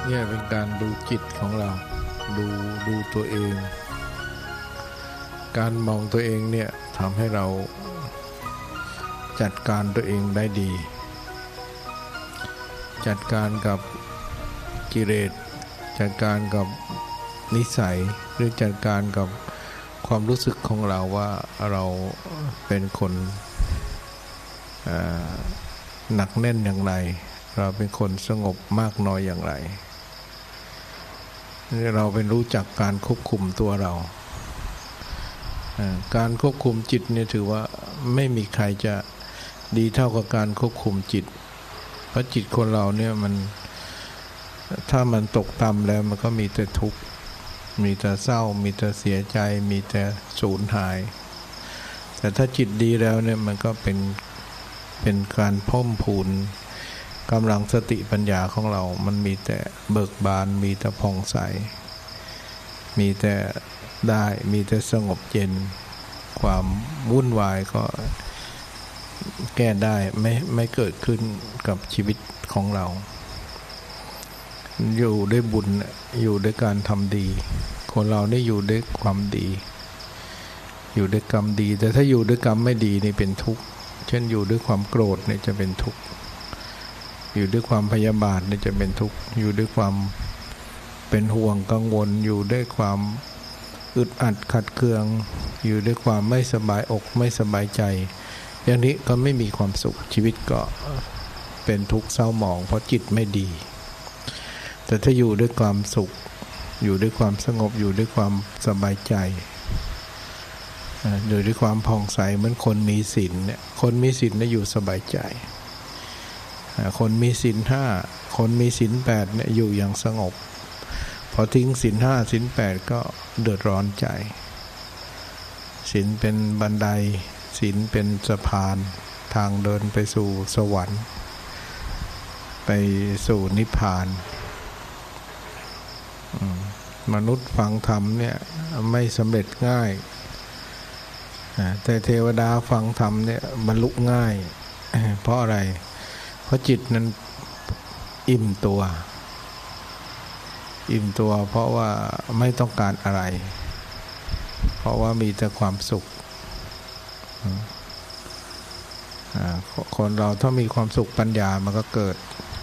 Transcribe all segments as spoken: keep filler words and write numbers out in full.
เนี่ยเป็นการดูจิตของเราดูดูตัวเองการมองตัวเองเนี่ยทำให้เราจัดการตัวเองได้ดีจัดการกับกิเลสจัดการกับนิสัยหรือจัดการกับความรู้สึกของเราว่าเราเป็นคนหนักแน่นอย่างไรเราเป็นคนสงบมากน้อยอย่างไรเราเป็นรู้จักการควบคุมตัวเราการควบคุมจิตเนี่ยถือว่าไม่มีใครจะดีเท่ากับการควบคุมจิตเพราะจิตคนเราเนี่ยมันถ้ามันตกต่ำแล้วมันก็มีแต่ทุกข์มีแต่เศร้ามีแต่เสียใจมีแต่สูญหายแต่ถ้าจิตดีแล้วเนี่ยมันก็เป็นเป็นการเพิ่มพูนกำลังสติปัญญาของเรามันมีแต่เบิกบานมีแต่ผ่องใสมีแต่ได้มีแต่สงบเย็นความวุ่นวายก็แก้ได้ไม่ไม่เกิดขึ้นกับชีวิตของเราอยู่ด้วยบุญอยู่ด้วยการทำดีคนเราได้อยู่ด้วยความดีอยู่ด้วยกรรมดีแต่ถ้าอยู่ด้วยกรรมไม่ดีนี่เป็นทุกข์เช่นอยู่ด้วยความโกรธเนี่ยจะเป็นทุกข์อยู่ด้วยความพยาบาทเนี่ยจะเป็นทุกข์อยู่ด้วยความเป็นห่วงกังวลอยู่ด้วยความอึดอัดขัดเคืองอยู่ด้วยความไม่สบายอกไม่สบายใจอย่างนี้ก็ไม่มีความสุขชีวิตก็เป็นทุกข์เศร้าหมองเพราะจิตไม่ดีแต่ถ้าอยู่ด้วยความสุขอยู่ด้วยความสงบอยู่ด้วยความสบายใจอยู่ด้วยความผ่องใสเหมือนคนมีศีลเนี่ยคนมีศีลเนี่ยอยู่สบายใจคนมีศีลห้าคนมีศีลแปดเนี่ยอยู่อย่างสงบพอทิ้งศีลห้าศีลแปดก็เดือดร้อนใจศีลเป็นบันไดศีลเป็นสะพานทางเดินไปสู่สวรรค์ไปสู่นิพพานมนุษย์ฟังธรรมเนี่ยไม่สำเร็จง่ายแต่เทวดาฟังธรรมเนี่ยบรรลุง่ายเพราะอะไรเพราะจิตนั้นอิ่มตัวอิ่มตัวเพราะว่าไม่ต้องการอะไรเพราะว่ามีแต่ความสุขคนเราถ้ามีความสุขปัญญามันก็เกิด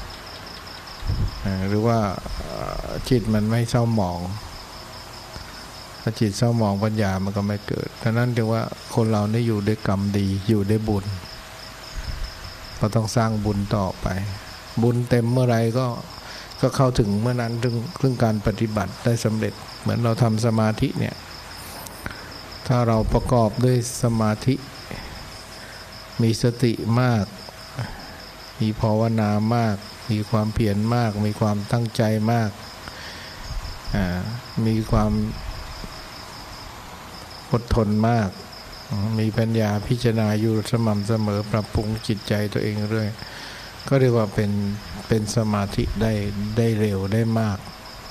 หรือว่าจิตมันไม่เศร้าหมองถ้าจิตเศร้าหมองปัญญามันก็ไม่เกิดฉะนั้นจึงว่าคนเราเนี่ยอยู่ด้วยกรรมดีอยู่ด้วยบุญเราต้องสร้างบุญต่อไปบุญเต็มเมื่อไรก็ก็เข้าถึงเมื่อนั้นถึงเรื่องการปฏิบัติได้สำเร็จเหมือนเราทำสมาธิเนี่ยถ้าเราประกอบด้วยสมาธิมีสติมากมีภาวนามากมีความเพียรมากมีความตั้งใจมากอ่ามีความอดทนมากมีปัญญาพิจารณาอยู่สม่ำเสมอปรับปรุงจิตใจตัวเองเรื่อยก็เรียกว่าเป็นเป็นสมาธิได้ได้เร็วได้มาก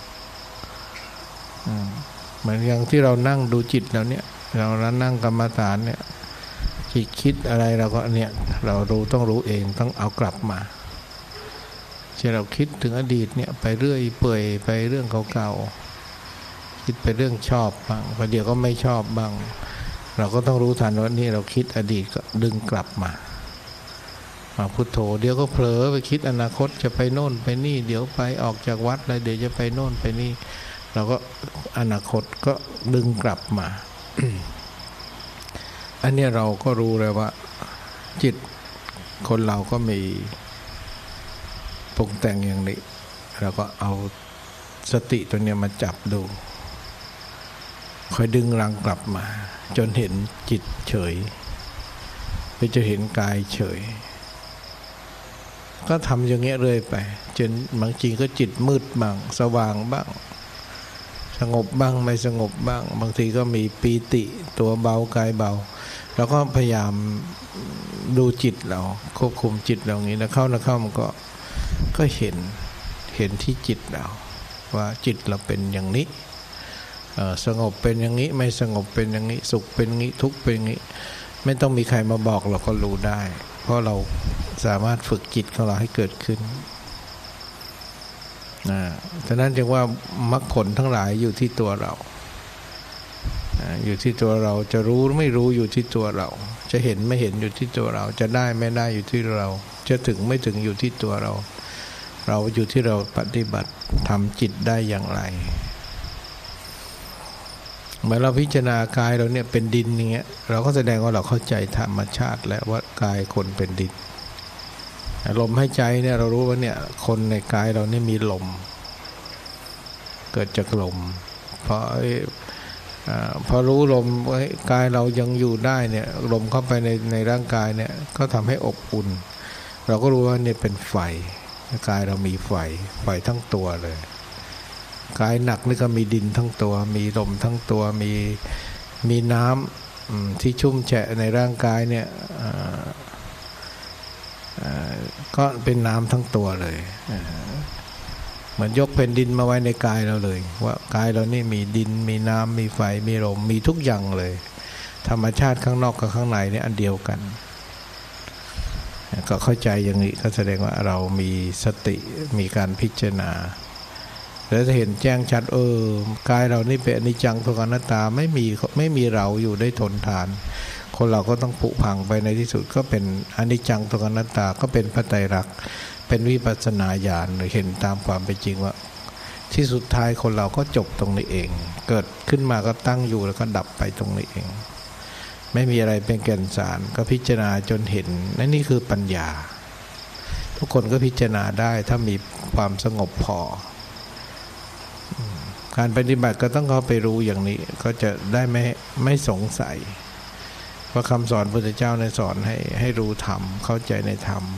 เหมือนอย่างที่เรานั่งดูจิตเราเนี่ยเรานั่งกรรมฐานเนี่ยจิตคิดอะไรเราก็เนี่ยเรารู้ต้องรู้เองต้องเอากลับมาเช่นเราคิดถึงอดีตเนี่ยไปเรื่อยเปื่อยไปเรื่องเก่าๆคิดไปเรื่องชอบบ้างพอเดี๋ยวก็ไม่ชอบบ้างเราก็ต้องรู้ทันว่านี่เราคิดอดีตก็ดึงกลับมามาพุทโธเดี๋ยวก็เผลอไปคิดอนาคตจะไปโน่นไปนี่เดี๋ยวไปออกจากวัดแล้วเดี๋ยวจะไปโน่นไปนี่เราก็อนาคตก็ดึงกลับมา อันนี้เราก็รู้เลยว่าจิตคนเราก็มีปรุงแต่งอย่างนี้เราก็เอาสติตัวนี้มาจับดูคอยดึงรังกลับมาจนเห็นจิตเฉยไปจะเห็นกายเฉยก็ทำอย่างเงี้ยเรื่อยไปจนบางทีก็จิตมืดบ้างสว่างบ้างสงบบ้างไม่สงบบ้างบางทีก็มีปีติตัวเบากายเบาแล้วก็พยายามดูจิตเราควบคุมจิตเราอย่างนี้นะเข้านะเข้ามันก็ก็เห็นเห็นที่จิตเราว่าจิตเราเป็นอย่างนี้สงบเป็นอย่างนี้ไม่สงบเป็นอย่างนี้สุขเป็นอย่างนี้ทุกข์เป็นอย่างนี้ไม่ต้องมีใครมาบอกเราก็รู้ได้เพราะเราสามารถฝึกจิตของเราให้เกิดขึ้นนะฉะนั้นจึงว่ามรรคผลทั้งหลายอยู่ที่ตัวเราอยู่ที่ตัวเราจะรู้ไม่รู้อยู่ที่ตัวเราจะเห็นไม่เห็นอยู่ที่ตัวเราจะได้ไม่ได้อยู่ที่เราจะถึงไม่ถึงอยู่ที่ตัวเราเราอยู่ที่เราปฏิบัติทำจิตได้อย่างไรเมื่อเราพิจารณากายเราเนี่ยเป็นดินอย่างเงี้ยเราก็แสดงว่าเราเข้าใจธรรมชาติแล้วว่ากายคนเป็นดินลมหายใจเนี่ยเรารู้ว่าเนี่ยคนในกายเราเนี่ยมีลมเกิดจากลมเพราะพอรู้ลมว่ากายเรายังอยู่ได้เนี่ยลมเข้าไปในในร่างกายเนี่ยก็ทำให้อบอุ่นเราก็รู้ว่าเนี่ยเป็นไฟกายเรามีไฟไฟทั้งตัวเลยกายหนักนี่ก็มีดินทั้งตัวมีลมทั้งตัวมีมีน้ำที่ชุ่มแฉะในร่างกายเนี่ยก็เป็นน้ำทั้งตัวเลยเหมือนยกแผ่นดินมาไว้ในกายเราเลยว่ากายเรานี่มีดินมีน้ำมีไฟมีลมมีทุกอย่างเลยธรรมชาติข้างนอกกับข้างในนี่อันเดียวกันก็เข้าใจอย่างนี้ก็แสดงว่าเรามีสติมีการพิจารณาแล้วจะเห็นแจ้งชัดเออกายเรานี่เป็นอนิจจังทุกขังอนัตตาไม่มีไม่มีเราอยู่ได้ทนทานคนเราก็ต้องผุพังไปในที่สุดก็เป็นอนิจจังทุกขังอนัตตาก็เป็นพระไตรลักษณ์เป็นวิปัสสนาญาณเห็นตามความเป็นจริงว่าที่สุดท้ายคนเราก็จบตรงนี้เองเกิดขึ้นมาก็ตั้งอยู่แล้วก็ดับไปตรงนี้เองไม่มีอะไรเป็นแก่นสารก็พิจารณาจนเห็นนั่นนี่คือปัญญาทุกคนก็พิจารณาได้ถ้ามีความสงบพอการปฏิบัติก็ต้องเข้าไปรู้อย่างนี้ก็จะได้ไม่ไม่สงสัยเพราะคำสอนพระพุทธเจ้าในสอนให้ให้รู้ธรรมเข้าใจในธรรม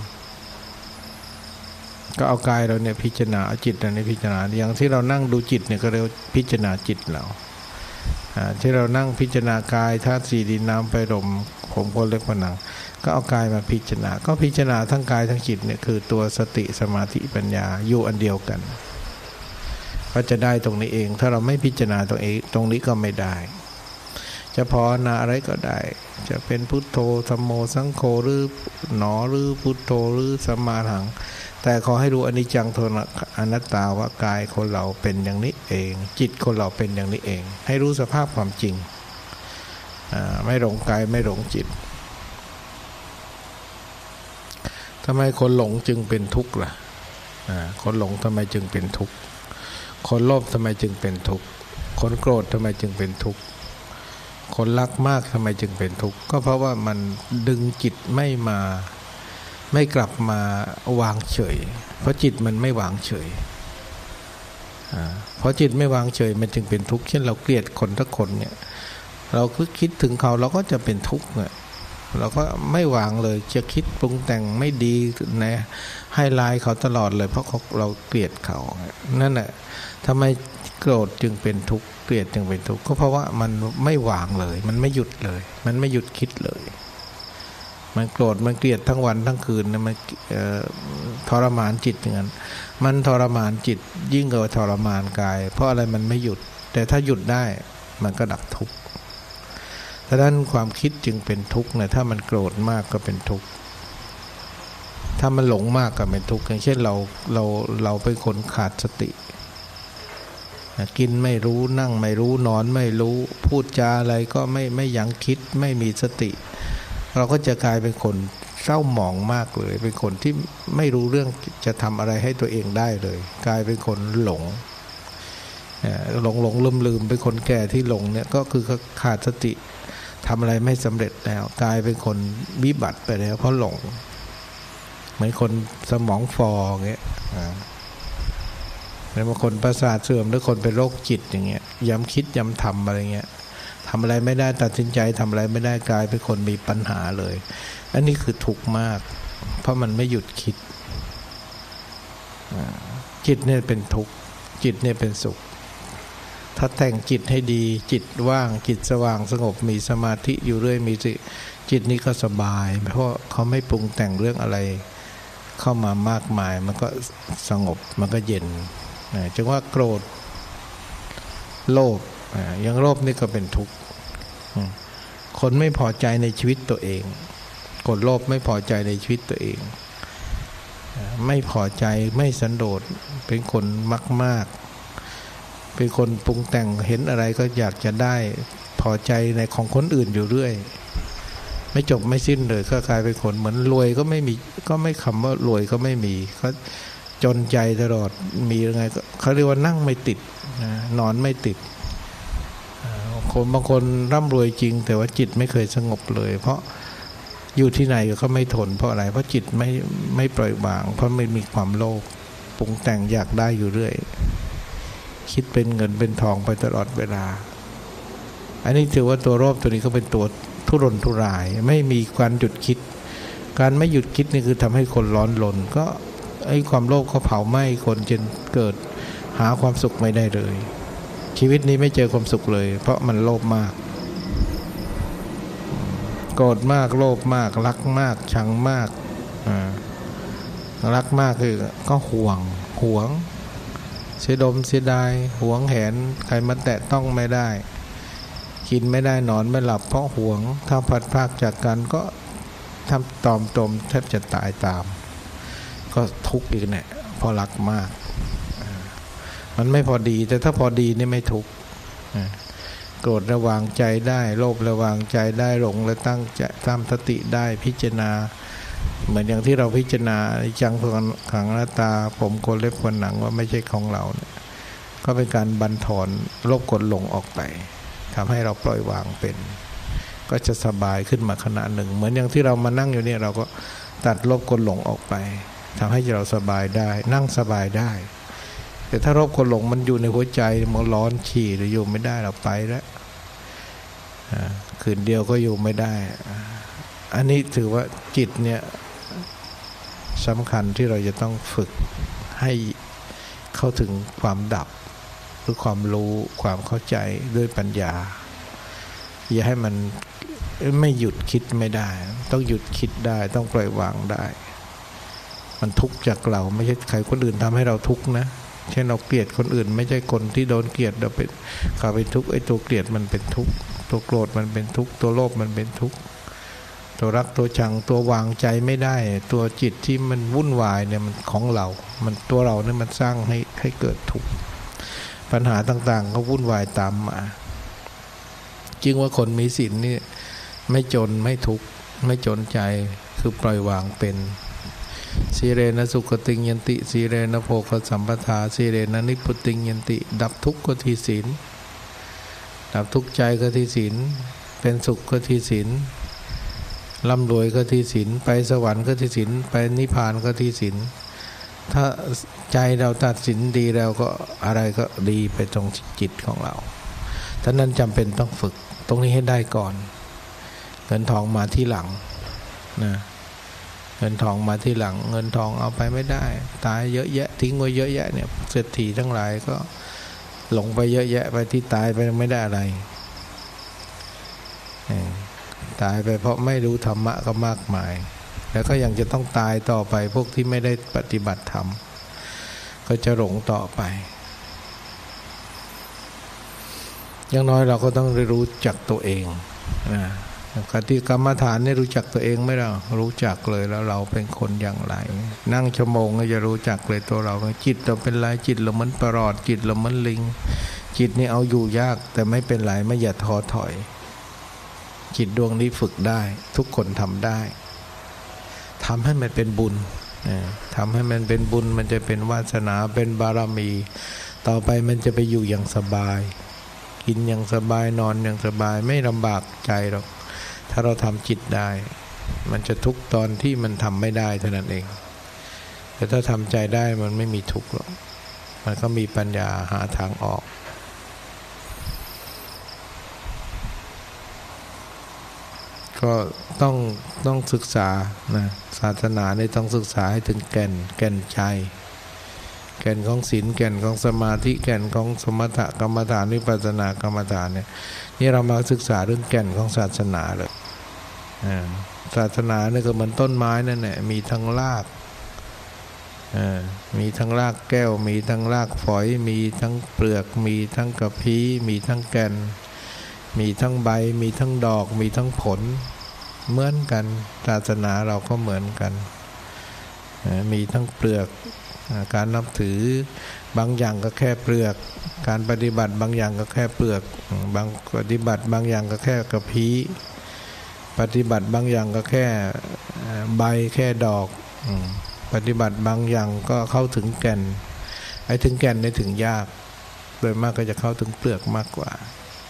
ก็เอากายเราเนี่ยพิจารณาเอาจิตเราเนี่ยพิจารณาอย่างที่เรานั่งดูจิตเนี่ยก็เรียกพิจารณาจิตเราที่เรานั่งพิจารณากายธาตุสี่ดินน้ำไฟลมผมขนเล็บฝันหนังก็เอากายมาพิจารณาก็พิจารณาทั้งกายทั้งจิตเนี่ยคือตัวสติสมาธิปัญญาอยู่อันเดียวกันก็จะได้ตรงนี้เองถ้าเราไม่พิจารณาตรงนี้ตรงนี้ก็ไม่ได้จะภาวนาอะไรก็ได้จะเป็นพุทโธธัมโมสังโฆหรือหนอหรือพุทโธหรือสัมมาหังแต่ขอให้รู้อนิจจังทุกขังอนัตตาว่ากายคนเราเป็นอย่างนี้เองจิตคนเราเป็นอย่างนี้เองให้รู้สภาพความจริงไม่หลงกายไม่หลงจิตทำไมคนหลงจึงเป็นทุกข์ล่ะคนหลงทำไมจึงเป็นทุกข์คนโลภทำไมจึงเป็นทุกข์คนโกรธทำไมจึงเป็นทุกข์คนรักมากทำไมจึงเป็นทุกข์ก็เพราะว่ามันดึงจิตไม่มาไม่กลับมาวางเฉยเพราะจิตมันไม่วางเฉยเพราะจิตไม่วางเฉยมันจึงเป็นทุกข์เช่นเราเกลียดคนทุกคนเนี่ยเราคือคิดถึงเขาเราก็จะเป็นทุกข์เนี่ยเราก็ไม่วางเลยจะคิดปรุงแต่งไม่ดีนะให้ลายเขาตลอดเลยเพราะเราเกลียดเขานั่นแหละทำไมโกรธจึงเป็นทุกข์เกลียดจึงเป็นทุกข์ก็เพราะว่ามันไม่วางเลยมันไม่หยุดเลยมันไม่หยุดคิดเลยมันโกรธมันเกลียดทั้งวันทั้งคืนนะมันทรมานจิตอย่างนั้นมันทรมานจิตยิ่งกว่าทรมานกายเพราะอะไรมันไม่หยุดแต่ถ้าหยุดได้มันก็ดับทุกข์ดังนั้นความคิดจึงเป็นทุกข์นะถ้ามันโกรธมากก็เป็นทุกข์ถ้ามันหลงมากก็เป็นทุกข์อย่างเช่นเราเราเราเป็นคนขาดสติกินไม่รู้นั่งไม่รู้นอนไม่รู้พูดจาอะไรก็ไม่ไม่ยั้งคิดไม่มีสติเราก็จะกลายเป็นคนเศร้าหมองมากเลยเป็นคนที่ไม่รู้เรื่องจะทำอะไรให้ตัวเองได้เลยกลายเป็นคนหลงหลงหลงลืมลืมเป็นคนแก่ที่หลงเนี่ยก็คือขาดสติทำอะไรไม่สำเร็จแล้วกลายเป็นคนวิบัติไปแล้วเพราะหลงเหมือนคนสมองฟออย่างเงี้ยหรือบางคนประสาทเสื่อมหรือคนเป็นโรคจิตอย่างเงี้ยย้ำคิดย้ำทำอะไรเงี้ยทำอะไรไม่ได้ตัดสินใจทำอะไรไม่ได้กลายเป็นคนมีปัญหาเลยอันนี้คือทุกข์มากเพราะมันไม่หยุดคิดจิตเนี่ยเป็นทุกข์จิตเนี่ยเป็นสุขถ้าแต่งจิตให้ดีจิตว่างจิตสว่างสงบมีสมาธิอยู่เรื่อยมีจิตนี้ก็สบายเพราะเขาไม่ปรุงแต่งเรื่องอะไรเข้ามามากมายมันก็สงบมันก็เย็นจึงว่าโกรธโลภอย่างโลภนี่ก็เป็นทุกข์คนไม่พอใจในชีวิตตัวเองคนโลภไม่พอใจในชีวิตตัวเองไม่พอใจไม่สันโดษเป็นคนมากมากเป็นคนปรุงแต่งเห็นอะไรก็อยากจะได้พอใจในของคนอื่นอยู่เรื่อยไม่จบไม่สิ้นเลยก็กลายเป็นคนเหมือนรวยก็ไม่มีก็ไม่คำว่ารวยก็ไม่มีเขาจนใจตลอดมียังไงเขาเรียกว่านั่งไม่ติดนะนอนไม่ติดคนบางคนร่ำรวยจริงแต่ว่าจิตไม่เคยสงบเลยเพราะอยู่ที่ไหนก็ไม่ทนเพราะอะไรเพราะจิตไม่ไม่ปล่อยวางเพราะไม่มีความโลภปรุงแต่งอยากได้อยู่เรื่อยคิดเป็นเงินเป็นทองไปตลอดเวลาอันนี้ถือว่าตัวโลภตัวนี้ก็เป็นตัวทุรนทุรายไม่มีการหยุดคิดการไม่หยุดคิดนี่คือทำให้คนร้อนรนก็ไอ้ความโลภเขาเผาไหม้คนจนเกิดหาความสุขไม่ได้เลยชีวิตนี้ไม่เจอความสุขเลยเพราะมันโลภมากโกรธมากโลภมากรักมากชังมากอ่ารักมากคือก็ห่วงหวงเสียดมเสียดายหวงแหนใครมาแตะต้องไม่ได้กินไม่ได้นอนไม่หลับเพราะหวงถ้าพัดพากจากกันก็ทำตอมตมแทบจะตายตามก็ทุกข์อีกเนี่ยเพราะรักมากมันไม่พอดีแต่ถ้าพอดีนี่ไม่ทุกข์โกรธระวางใจได้โลภระวางใจได้หลงและตั้งใจตั้งสติได้พิจารณาเหมือนอย่างที่เราพิจารณาจังขังหน้าตาผมขนเล็บขนหนังว่าไม่ใช่ของเราเนี่ยก็เป็นการบั่นทอนโลภกดหลงออกไปทำให้เราปล่อยวางเป็นก็จะสบายขึ้นมาขณะหนึ่งเหมือนอย่างที่เรามานั่งอยู่เนี่ยเราก็ตัดโลภกดหลงออกไปทำให้เราสบายได้นั่งสบายได้แต่ถ้าโลภกดหลงมันอยู่ในหัวใจมันร้อนฉี่หรืออยู่ไม่ได้เราไปแล้วคืนเดียวก็อยู่ไม่ได้อันนี้ถือว่าจิตเนี่ยสำคัญที่เราจะต้องฝึกให้เข้าถึงความดับหรือความรู้ความเข้าใจด้วยปัญญาอย่าให้มันไม่หยุดคิดไม่ได้ต้องหยุดคิดได้ต้องปล่อยวางได้มันทุกข์จากเราไม่ใช่ใครคนอื่นทำให้เราทุกข์นะเช่นเราเกลียดคนอื่นไม่ใช่คนที่โดนเกลียดเราเป็นเขาเป็นทุกข์ไอ้ตัวเกลียดมันเป็นทุกข์ตัวโกรธมันเป็นทุกข์ตัวโลภมันเป็นทุกข์ตัวรักตัวชังตัววางใจไม่ได้ตัวจิตที่มันวุ่นวายเนี่ยมันของเรามันตัวเราเนี่ยมันสร้างให้ให้เกิดทุกข์ปัญหาต่างๆก็วุ่นวายตามมาจริงว่าคนมีศีลนี่ไม่จนไม่ทุกข์ไม่จนใจคือปล่อยวางเป็นสีเรนะสุขติงยันติสีเรนะโภคสัมปทาสีเรนะนิพพุติงยันติดับทุกข์ก็ที่ศีลดับทุกข์ใจก็ที่ศีลเป็นสุขก็ที่ศีลร่ำรวยก็ที่ศีลไปสวรรค์ก็ที่ศีลไปนิพพานก็ที่ศีลถ้าใจเราตัดสินดีแล้วก็อะไรก็ดีไปตรงจิตของเราท่านั้นจำเป็นต้องฝึกตรงนี้ให้ได้ก่อนเงินทองมาที่หลังนะเงินทองมาที่หลังเงินทองเอาไปไม่ได้ตายเยอะแยะทิ้งไว้เยอะแยะเนี่ยเศรษฐีทั้งหลายก็หลงไปเยอะแยะไปที่ตายไปไม่ได้อะไรตายไปเพราะไม่รู้ธรรมะก็มากมายแล้วก็ยังจะต้องตายต่อไปพวกที่ไม่ได้ปฏิบัติธรรมก็จะหลงต่อไปอย่างน้อยเราก็ต้องรู้จักตัวเองนะคติกรรมฐานนี่รู้จักตัวเองไหมเรารู้จักเลยแล้วเราเป็นคนอย่างไรนั่งชั่วโมงก็จะรู้จักเลยตัวเราจิตเราเป็นไรจิตเราเหมือนปลอดจิตเราเหมือนลิงจิตนี่เอาอยู่ยากแต่ไม่เป็นไรไม่อย่าท้อถอยจิตดวงนี้ฝึกได้ทุกคนทำได้ทำให้มันเป็นบุญทำให้มันเป็นบุญมันจะเป็นวาสนาเป็นบารมีต่อไปมันจะไปอยู่อย่างสบายกินอย่างสบายนอนอย่างสบายไม่ลำบากใจหรอกถ้าเราทำจิตได้มันจะทุกข์ตอนที่มันทำไม่ได้เท่านั้นเองแต่ถ้าทำใจได้มันไม่มีทุกข์หรอกมันก็มีปัญญาหาทางออกก็ต้องต้องศึกษานะศาสนาเนี่ยต้องศึกษาให้ถึงแก่นแก่นใจแก่นของศีลแก่นของสมาธิแก่นของสมถกรรมฐานวิปัสสนากรรมฐานเนี่ยนี่เรามาศึกษาเรื่องแก่นของศาสนาเลยศาสนาเนี่ยก็เหมือนต้นไม้นั่นแหละมีทั้งรากมีทั้งรากแก้วมีทั้งรากฝอยมีทั้งเปลือกมีทั้งกระพี้มีทั้งแก่นมีทั้งใบมีทั้งดอกมีทั้งผลเหมือนกันศาสนาเราก็เหมือนกันมีทั้งเปลือกการนับถือบางอย่างก็แค่เปลือกการปฏิบัติบางอย่างก็แค่เปลือกบางปฏิบัติบางอย่างก็แค่กระพี้ปฏิบัติบางอย่างก็แค่ใบแค่ดอกปฏิบัติบางอย่างก็เข้าถึงแก่นไอ้ถึงแก่นได้ถึงยากโดยมากก็จะเข้าถึงเปลือกมากกว่า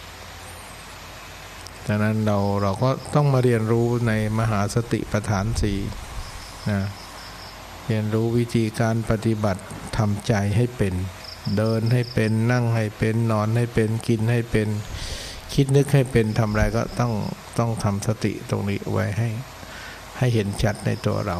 ดังนั้นเราเราก็ต้องมาเรียนรู้ในมหาสติปัฏฐานสี่นะเรียนรู้วิธีการปฏิบัติทำใจให้เป็นเดินให้เป็นนั่งให้เป็นนอนให้เป็นกินให้เป็นคิดนึกให้เป็นทำอะไรก็ต้องต้องทำสติตรงนี้ไว้ให้ให้เห็นชัดในตัวเรา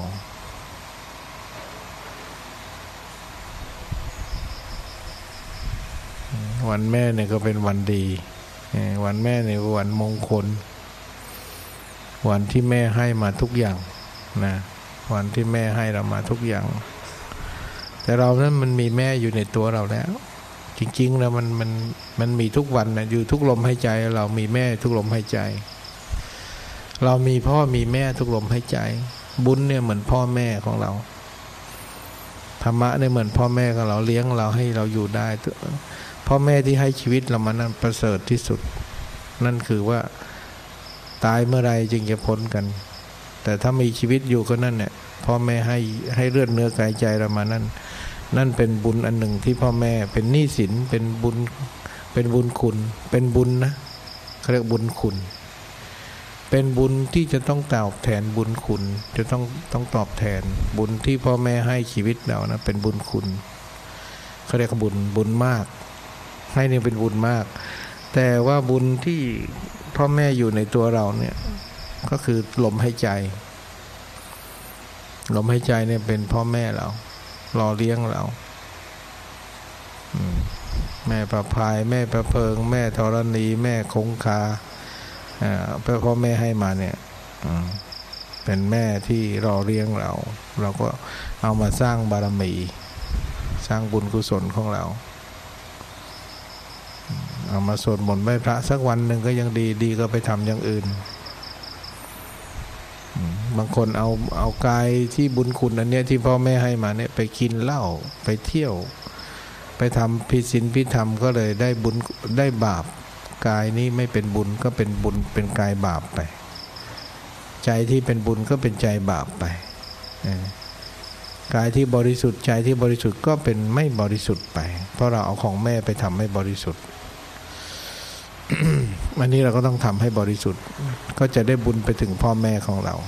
วันแม่เนี่ยก็เป็นวันดีวันแม่เนี่ยวันมงคลวันที่แม่ให้มาทุกอย่างนะวันที่แม่ให้เรามาทุกอย่างแต่เรานั้นมันมีแม่อยู่ในตัวเราแล้วจริงๆแล้วมันมันมันมีทุกวันนะอยู่ทุกลมหายใจเรามีแม่ทุกลมหายใจเรามีพ่อมีแม่ทุกลมหายใจบุญเนี่ยเหมือนพ่อแม่ของเราธรรมะเนี่ยเหมือนพ่อแม่ของเราเลี้ยงเราให้เราอยู่ได้พ่อแม่ที่ให้ชีวิตเรามานั้นประเสริฐที่สุดนั่นคือว่าตายเมื่อไรจึงจะพ้นกันแต่ถ้ามีชีวิตอยู่ก็นั่นเนี่ยพ่อแม่ให้ให้เลือดเนื้อกายใจเรามานั่นนั่นเป็นบุญอันหนึ่งที่พ่อแม่เป็นหนี้สินเป็นบุญเป็นบุญคุณเป็นบุญนะเขาเรียกบุญคุณเป็นบุญที่จะต้องตอบแทนบุญคุณจะต้องต้องตอบแทนบุญที่พ่อแม่ให้ชีวิตเรานะเป็นบุญคุณเขาเรียกบุญบุญมากให้นี่เป็นบุญมากแต่ว่าบุญที่พ่อแม่อยู่ในตัวเราเนี่ยก็คือลมหายใจลมหายใจเนี่ยเป็นพ่อแม่เรารอเลี้ยงเราแม่ประพายแม่ประเพิงแม่ธรณีแม่คงคาพ่อแม่ให้มาเนี่ยเป็นแม่ที่รอเลี้ยงเราเราก็เอามาสร้างบารมีสร้างบุญกุศลของเราเอามาสวดมนต์ไหว้พระสักวันหนึ่งก็ยังดีดีก็ไปทำอย่างอื่นบางคนเอาเอากายที่บุญคุณอันเนี้ยที่พ่อแม่ให้มาเนี่ยไปกินเหล้าไปเที่ยวไปทำผิดศีลผิดธรรมก็เลยได้บุญได้บาปกายนี้ไม่เป็นบุญก็เป็นบุญเป็นกายบาปไปใจที่เป็นบุญก็เป็นใจบาปไปกายที่บริสุทธิ์ใจที่บริสุทธิ์ก็เป็นไม่บริสุทธิ์ไปเพราะเราเอาของแม่ไปทำให้บริสุทธิ์ วันนี้เราก็ต้องทำให้บริสุทธิ์ก็จะได้บุญไปถึงพ่อแม่ของเรา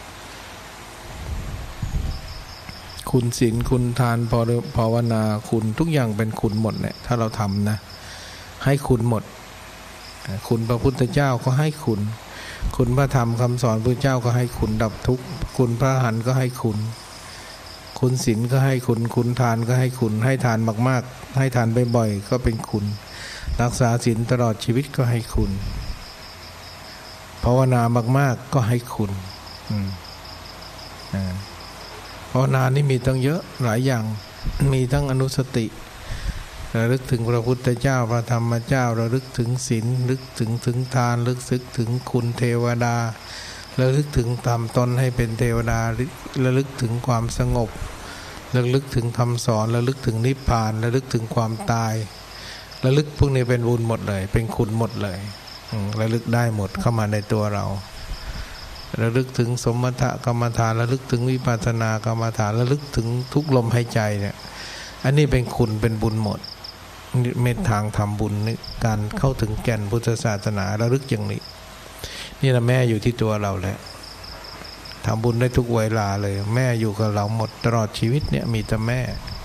คุณศีลคุณทานภาวนาคุณทุกอย่างเป็นคุณหมดเนี่ยถ้าเราทำนะให้คุณหมดคุณพระพุทธเจ้าก็ให้คุณคุณพระธรรมคำสอนพระเจ้าก็ให้คุณดับทุกข์คุณพระอรหันต์ก็ให้คุณคุณศีลก็ให้คุณคุณทานก็ให้คุณให้ทานมากๆให้ทานบ่อยๆก็เป็นคุณรักษาศีลตลอดชีวิตก็ให้คุณภาวนามากๆก็ให้คุณอืมอ่าภาวนานี่มีตั้งเยอะหลายอย่างมีทั้งอนุสติระลึกถึงพระพุทธเจ้าพระธรรมเจ้าระลึกถึงศีลระลึกถึงถึงทานระลึกถึงคุณเทวดาระลึกถึงทำตนให้เป็นเทวดาระลึกถึงความสงบระลึกถึงคำสอนระลึกถึงนิพพานระลึกถึงความตายระลึกพวกนี้เป็นบุญหมดเลยเป็นคุณหมดเลยระลึกได้หมดเข้ามาในตัวเราระลึกถึงสมถกรรมฐานระลึกถึงวิปัสสนากรรมฐานระลึกถึงทุกลมหายใจเนี่ยอันนี้เป็นคุณเป็นบุญหมดเมตทางทำบุญนี่การเข้าถึงแก่นพุทธศาสนาระลึกอย่างนี้นี่นะแม่อยู่ที่ตัวเราแหละทำบุญได้ทุกเวลาเลยแม่อยู่กับเราหมดตลอดชีวิตเนี่ยมีแต่แม่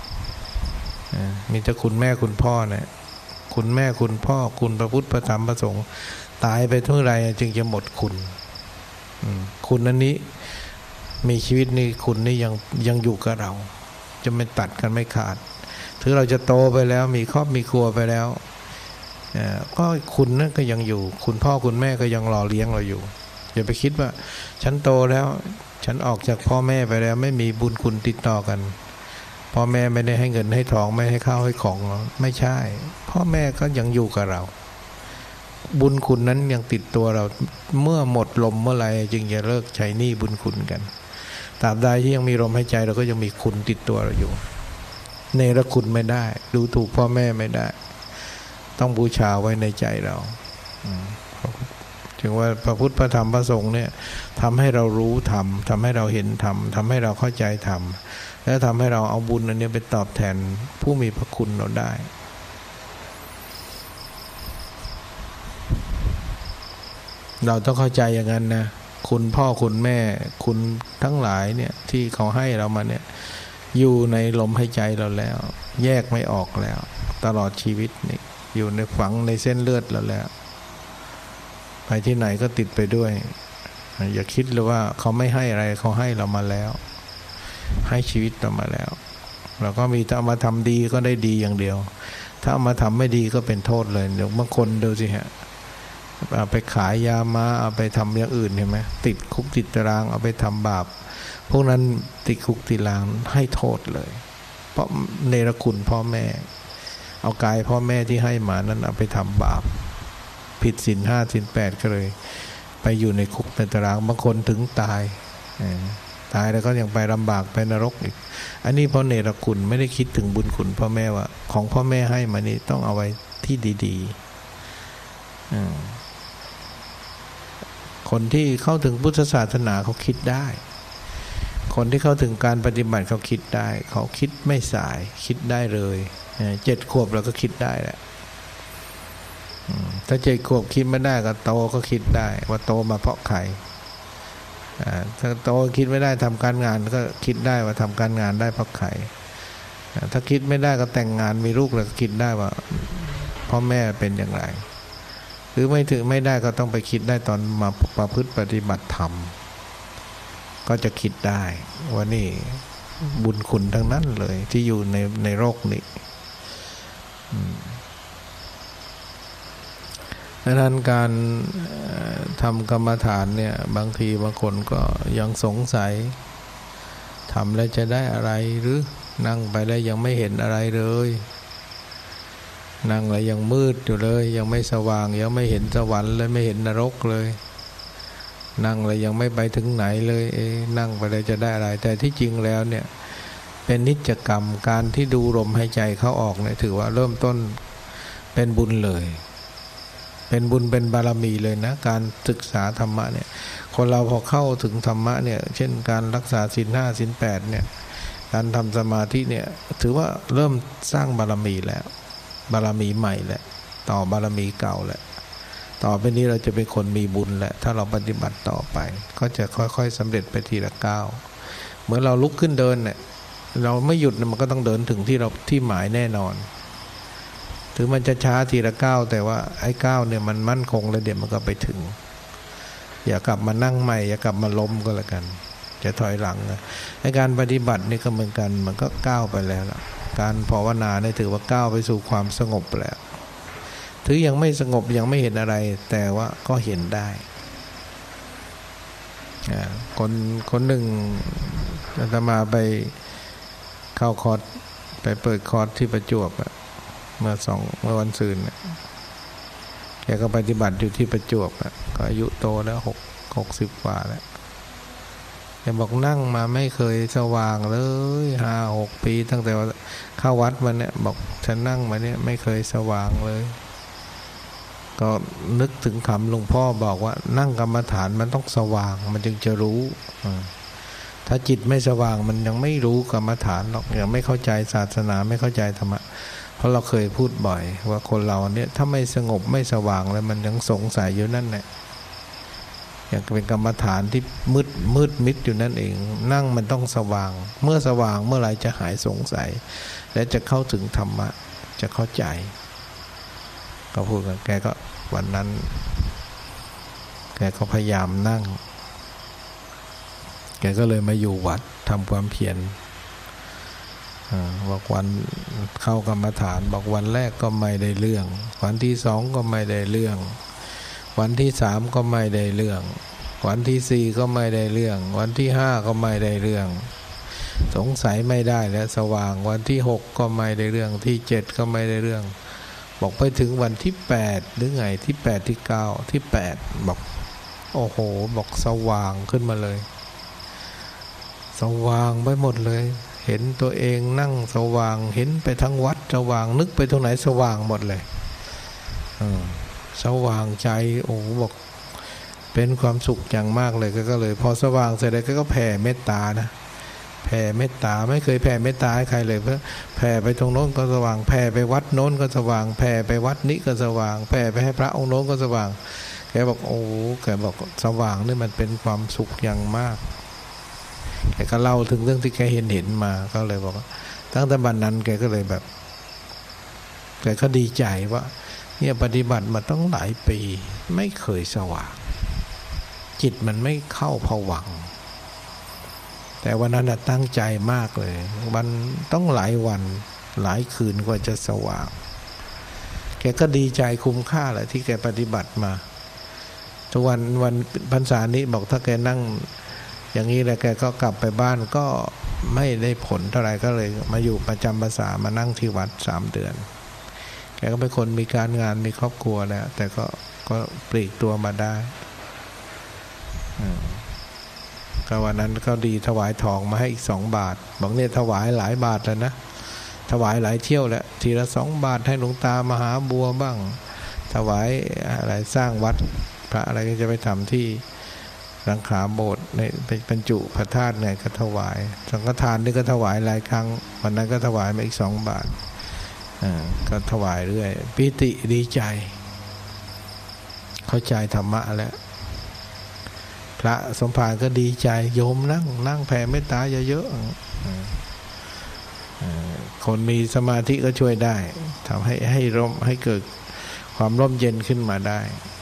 มีแต่คุณแม่คุณพ่อเนี่ยคุณแม่คุณพ่อคุณพระพุทธพระธรรมพระสงฆ์ตายไปเท่าไรจึงจะหมดคุณคุณนั้นนี้มีชีวิตนี้คุณนี่ยังยังอยู่กับเราจะไม่ตัดกันไม่ขาดถึงเราจะโตไปแล้วมีครอบมีครัวไปแล้วก็คุณนั่นก็ยังอยู่คุณพ่อคุณแม่ก็ยังรอเลี้ยงเราอยู่อย่าไปคิดว่าฉันโตแล้วฉันออกจากพ่อแม่ไปแล้วไม่มีบุญคุณติดต่อกันพ่อแม่ไม่ได้ให้เงินให้ทองไม่ให้ข้าวให้ของไม่ใช่พ่อแม่ก็ยังอยู่กับเราบุญคุณนั้นยังติดตัวเราเมื่อหมดลมเมื่อไหร่จึงจะเลิกใช้หนี้บุญคุณกันตราบใดที่ยังมีลมหายใจเราก็ยังมีคุณติดตัวเราอยู่เนรคุณไม่ได้ดูถูกพ่อแม่ไม่ได้ต้องบูชาไว้ในใจเราถึงว่าพระพุทธพระธรรมพระสงฆ์เนี่ยทำให้เรารู้ธรรมทำให้เราเห็นธรรมทำให้เราเข้าใจธรรมและทำให้เราเอาบุญอันนี้ไปตอบแทนผู้มีพระคุณเราได้เราต้องเข้าใจอย่างนั้นนะคุณพ่อคุณแม่คุณทั้งหลายเนี่ยที่เขาให้เรามาเนี่ยอยู่ในลมหายใจเราแล้วแยกไม่ออกแล้วตลอดชีวิตนี่อยู่ในฝังในเส้นเลือดเราแล้วไปที่ไหนก็ติดไปด้วยอย่าคิดเลยว่าเขาไม่ให้อะไรเขาให้เรามาแล้วให้ชีวิตเรามาแล้วเราก็มีถ้าเอามาทำดีก็ได้ดีอย่างเดียวถ้าเอามาทำไม่ดีก็เป็นโทษเลยเดี๋ยวบางคนดูสิฮะเอาไปขายยามาเอาไปทำอย่างอื่นเห็นไหมติดคุกติดตารางเอาไปทำบาปพวกนั้นติดคุกติดตารางให้โทษเลยเพราะเนรคุณพ่อแม่เอากายพ่อแม่ที่ให้มานั้นเอาไปทำบาปผิดศีลห้าศีลแปดก็เลยไปอยู่ในคุกในตารางบางคนถึงตายตายแล้วก็ยังไปลำบากไปนรกอีกอันนี้เพราะเนรคุณไม่ได้คิดถึงบุญคุณพ่อแม่ว่าของพ่อแม่ให้มานี่ต้องเอาไว้ที่ดีๆคนที่เข้าถึงพุทธศาสนาเขาคิดได้คนที่เข้าถึงการปฏิบัติเขาคิดได้เขาคิดไม่สายคิดได้เลยเจ็ดขวบเราก็คิดได้แหละถ้าเจ็ดขวบคิดไม่ได้ก็โตก็คิดได้ว่าโตมาเพราะใครถ้าโตคิดไม่ได้ทำการงานก็คิดได้ว่าทำการงานได้เพราะใครถ้าคิดไม่ได้ก็แต่งงานมีลูกแล้วก็คิดได้ว่าพ่อแม่เป็นอย่างไรหรือไม่ถึงไม่ได้ก็ต้องไปคิดได้ตอนมาประพฤติปฏิบัติธรรมก็จะคิดได้ว่านี่บุญคุณทั้งนั้นเลยที่อยู่ในในโลกนี้ดังนั้นการทำกรรมฐานเนี่ยบางทีบางคนก็ยังสงสัยทำแล้วจะได้อะไรหรือนั่งไปแล้วยังไม่เห็นอะไรเลยนั่งแล้วยังมืดอยู่เลยยังไม่สว่างยังไม่เห็นสวรรค์เลยไม่เห็นนรกเลยนั่งแล้วยังไม่ไปถึงไหนเลยเอ๊ะนั่งไปแล้วจะได้อะไรแต่ที่จริงแล้วเนี่ยเป็นนิจกรรมการที่ดูลมหายใจเข้าออกเนี่ยถือว่าเริ่มต้นเป็นบุญเลยเป็นบุญเป็นบารมีเลยนะการศึกษาธรรมะเนี่ยคนเราพอเข้าถึงธรรมะเนี่ยเช่นการรักษาศีลห้าศีลแปดเนี่ยการทำสมาธิเนี่ยถือว่าเริ่มสร้างบารมีแล้วบารมีใหม่แหละต่อบารมีเก่าแหละต่อไปนี้เราจะเป็นคนมีบุญแหละถ้าเราปฏิบัติต่อไปก็จะค่อยๆสำเร็จไปทีละก้าวเหมือนเราลุกขึ้นเดินเนี่ยเราไม่หยุดมันก็ต้องเดินถึงที่เราที่หมายแน่นอนถึงมันจะช้าทีละก้าวแต่ว่าไอ้ก้าวเนี่ยมันมั่นคงแล้วเดี๋ยวมันก็ไปถึงอย่ากลับมานั่งใหม่อย่ากลับมาล้มก็แล้วกันจะถอยหลังนะในการปฏิบัตินี่ก็เหมือนกันมันก็ก้าวไปแล้วล่ะการภาวนาเนี่ยถือว่าก้าวไปสู่ความสงบแล้วถือยังไม่สงบยังไม่เห็นอะไรแต่ว่าก็เห็นได้คนคนหนึ่งอาตมาไปเข้าคอร์สไปเปิดคอร์สที่ประจวบเมื่อสองเมื่อวันซืนแกก็ปฏิบัติอยู่ที่ประจวบก็อายุโตแล้วหกหกสิบกว่าแล้วแกบอกนั่งมาไม่เคยสว่างเลยห้าหกปีตั้งแต่เข้าวัดมาเนี่ยบอกฉันนั่งมาเนี่ยไม่เคยสว่างเลยก็นึกถึงคำหลวงพ่อบอกว่านั่งกรรมฐานมันต้องสว่างมันจึงจะรู้ถ้าจิตไม่สว่างมันยังไม่รู้กรรมฐานหรอกยังไม่เข้าใจศาสนาไม่เข้าใจธรรมะเพราะเราเคยพูดบ่อยว่าคนเราเนี่ยถ้าไม่สงบไม่สว่างแล้วมันยังสงสัยอยู่นั่นแหละอย่างเป็นกรรมฐานที่มืดมืดมิดอยู่นั่นเองนั่งมันต้องสว่างเมื่อสว่างเมื่อไหร่จะหายสงสัยและจะเข้าถึงธรรมะจะเข้าใจก็พูดกันแกก็วันนั้นแกก็พยายามนั่งแกก็เลยมาอยู่วัดทำความเพียรบอกวันเข้ากรรมฐานบอกวันแรกก็ไม่ได้เรื่องวันที่สองก็ไม่ได้เรื่องวันที่สามก็ไม่ได้เรื่องวันที่สี่ก็ไม่ได้เรื่องวันที่ห้าก็ไม่ได้เรื่องสงสัยไม่ได้แล้วสว่างวันที่หกก็ไม่ได้เรื่องที่เจ็ดก็ไม่ได้เรื่องบอกไปถึงวันที่แปดหรือไงที่แปดที่เก้าที่แปดบอกโอ้โหบอกสว่างขึ้นมาเลยสว่างไปหมดเลยเห็นตัวเองนั่งสว่างเห็นไปทั้งวัดสว่างนึกไปตรงไหนสว่างหมดเลยสว่างใจโอ้บอกเป็นความสุขอย่างมากเลยก็เลยพอสว่างเสร็จแล้วก็แผ่เมตตานะแผ่เมตตาไม่เคยแผ่เมตตาให้ใครเลยเพราะแผ่ไปตรงโน้นก็สว่างแผ่ไปวัดโน้นก็สว่างแผ่ไปวัดนี้ก็สว่างแผ่ไปให้พระองค์โน้นก็สว่างแกบอกโอ้แกบอกสว่างนี่มันเป็นความสุขอย่างมากแกก็เล่าถึงเรื่องที่แกเห็นเห็นมาก็เลยบอกว่าตั้งแต่บัดนั้นแกก็เลยแบบแกก็ดีใจว่าเนี่ยปฏิบัติมาต้องหลายปีไม่เคยสว่างจิตมันไม่เข้าภวังค์แต่วันนั้นตั้งใจมากเลยมันต้องหลายวันหลายคืนกว่าจะสว่างแกก็ดีใจคุ้มค่าแหละที่แกปฏิบัติมาทุกวันวันพรรษานี้บอกถ้าแกนั่งอย่างนี้แล้วแกก็กลับไปบ้านก็ไม่ได้ผลเท่าไหร่ก็เลยมาอยู่ประจำพรรษามานั่งที่วัดสามเดือนแกก็เป็นคนมีการงานมีครอบครัวแล้วแต่ก็ก็ปลีกตัวมาได้ก็วันนั้นก็ดีถวายทองมาให้อีกสองบาทบอกเนี่ยถวายหลายบาทแล้วนะถวายหลายเที่ยวแล้วทีละสองบาทให้หลวงตามหาบัวบ้างถวายอะไรสร้างวัดพระอะไรก็จะไปทำที่หลังคาโบสถ์ในบรรจุพระธาตุไงก็ถวายสังฆทานนี่ก็ถวายหลายครั้งวันนั้นก็ถวายมาอีกสองบาทอ่าก็ถวายเรื่อยปิติดีใจเข้าใจธรรมะแล้วพระสมภารก็ดีใจโยมนั่งนั่งแผ่เมตตาเยอะๆคนมีสมาธิก็ช่วยได้ทำให้ให้ร่มให้เกิดความร่มเย็นขึ้นมาได้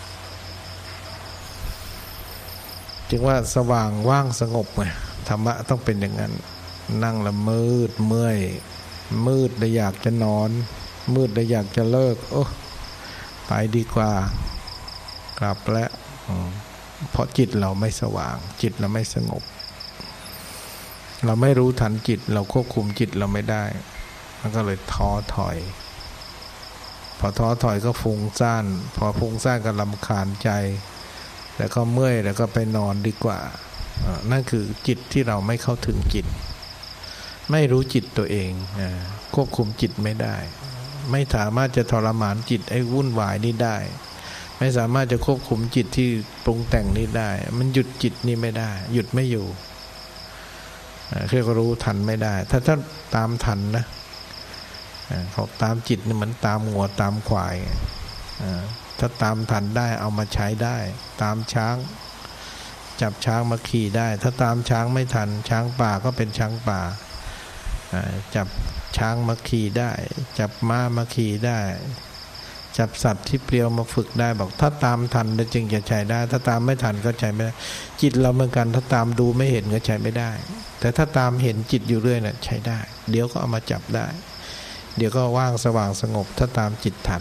จึงว่าสว่างว่างสงบไงธรรมะต้องเป็นอย่างนั้นนั่งละมืดเมื่อยมืดเลยอยากจะนอนมืดเลยอยากจะเลิกโอ้ไปดีกว่ากลับแล้วเพราะจิตเราไม่สว่างจิตเราไม่สงบเราไม่รู้ทันจิตเราควบคุมจิตเราไม่ได้มันก็เลยท้อถอยพอท้อถอยก็ฟุ้งซ่านพอฟุ้งซ่านก็รำคาญใจแล้วก็เมื่อยแล้วก็ไปนอนดีกว่านั่นคือจิตที่เราไม่เข้าถึงจิตไม่รู้จิตตัวเองควบคุมจิตไม่ได้ไม่สามารถจะทรมานจิตให้วุ่นวายนี้ได้ไม่สามารถจะควบคุมจิตที่ปรุงแต่งนี้ได้มันหยุดจิตนี้ไม่ได้หยุดไม่อยู่แค่รู้ทันไม่ได้ถ้าถ้าตามทันนะเขาตามจิตนี่เหมือนตามงัวตามควายถ้าตามทันได้เอามาใช้ได้ตามช้างจับช้างมาขี่ได้ถ้าตามช้างไม่ทันช้างป่าก็เป็นช้างป่าจับช้างมาขี่ได้จับม้ามาขี่ได้จับสัตว์ที่เปลี่ยวมาฝึกได้บอกถ้าตามทันจึงจะใช้ได้ถ้าตามไม่ทันก็ใช้ไม่ได้จิตเราเหมือนกันถ้าตามดูไม่เห็นก็ใช้ไม่ได้แต่ถ้าตามเห็นจิตอยู่เรื่อยน่ะใช้ได้เดี๋ยวก็เอามาจับได้เดี๋ยวก็ว่างสว่างสงบถ้าตามจิตทัน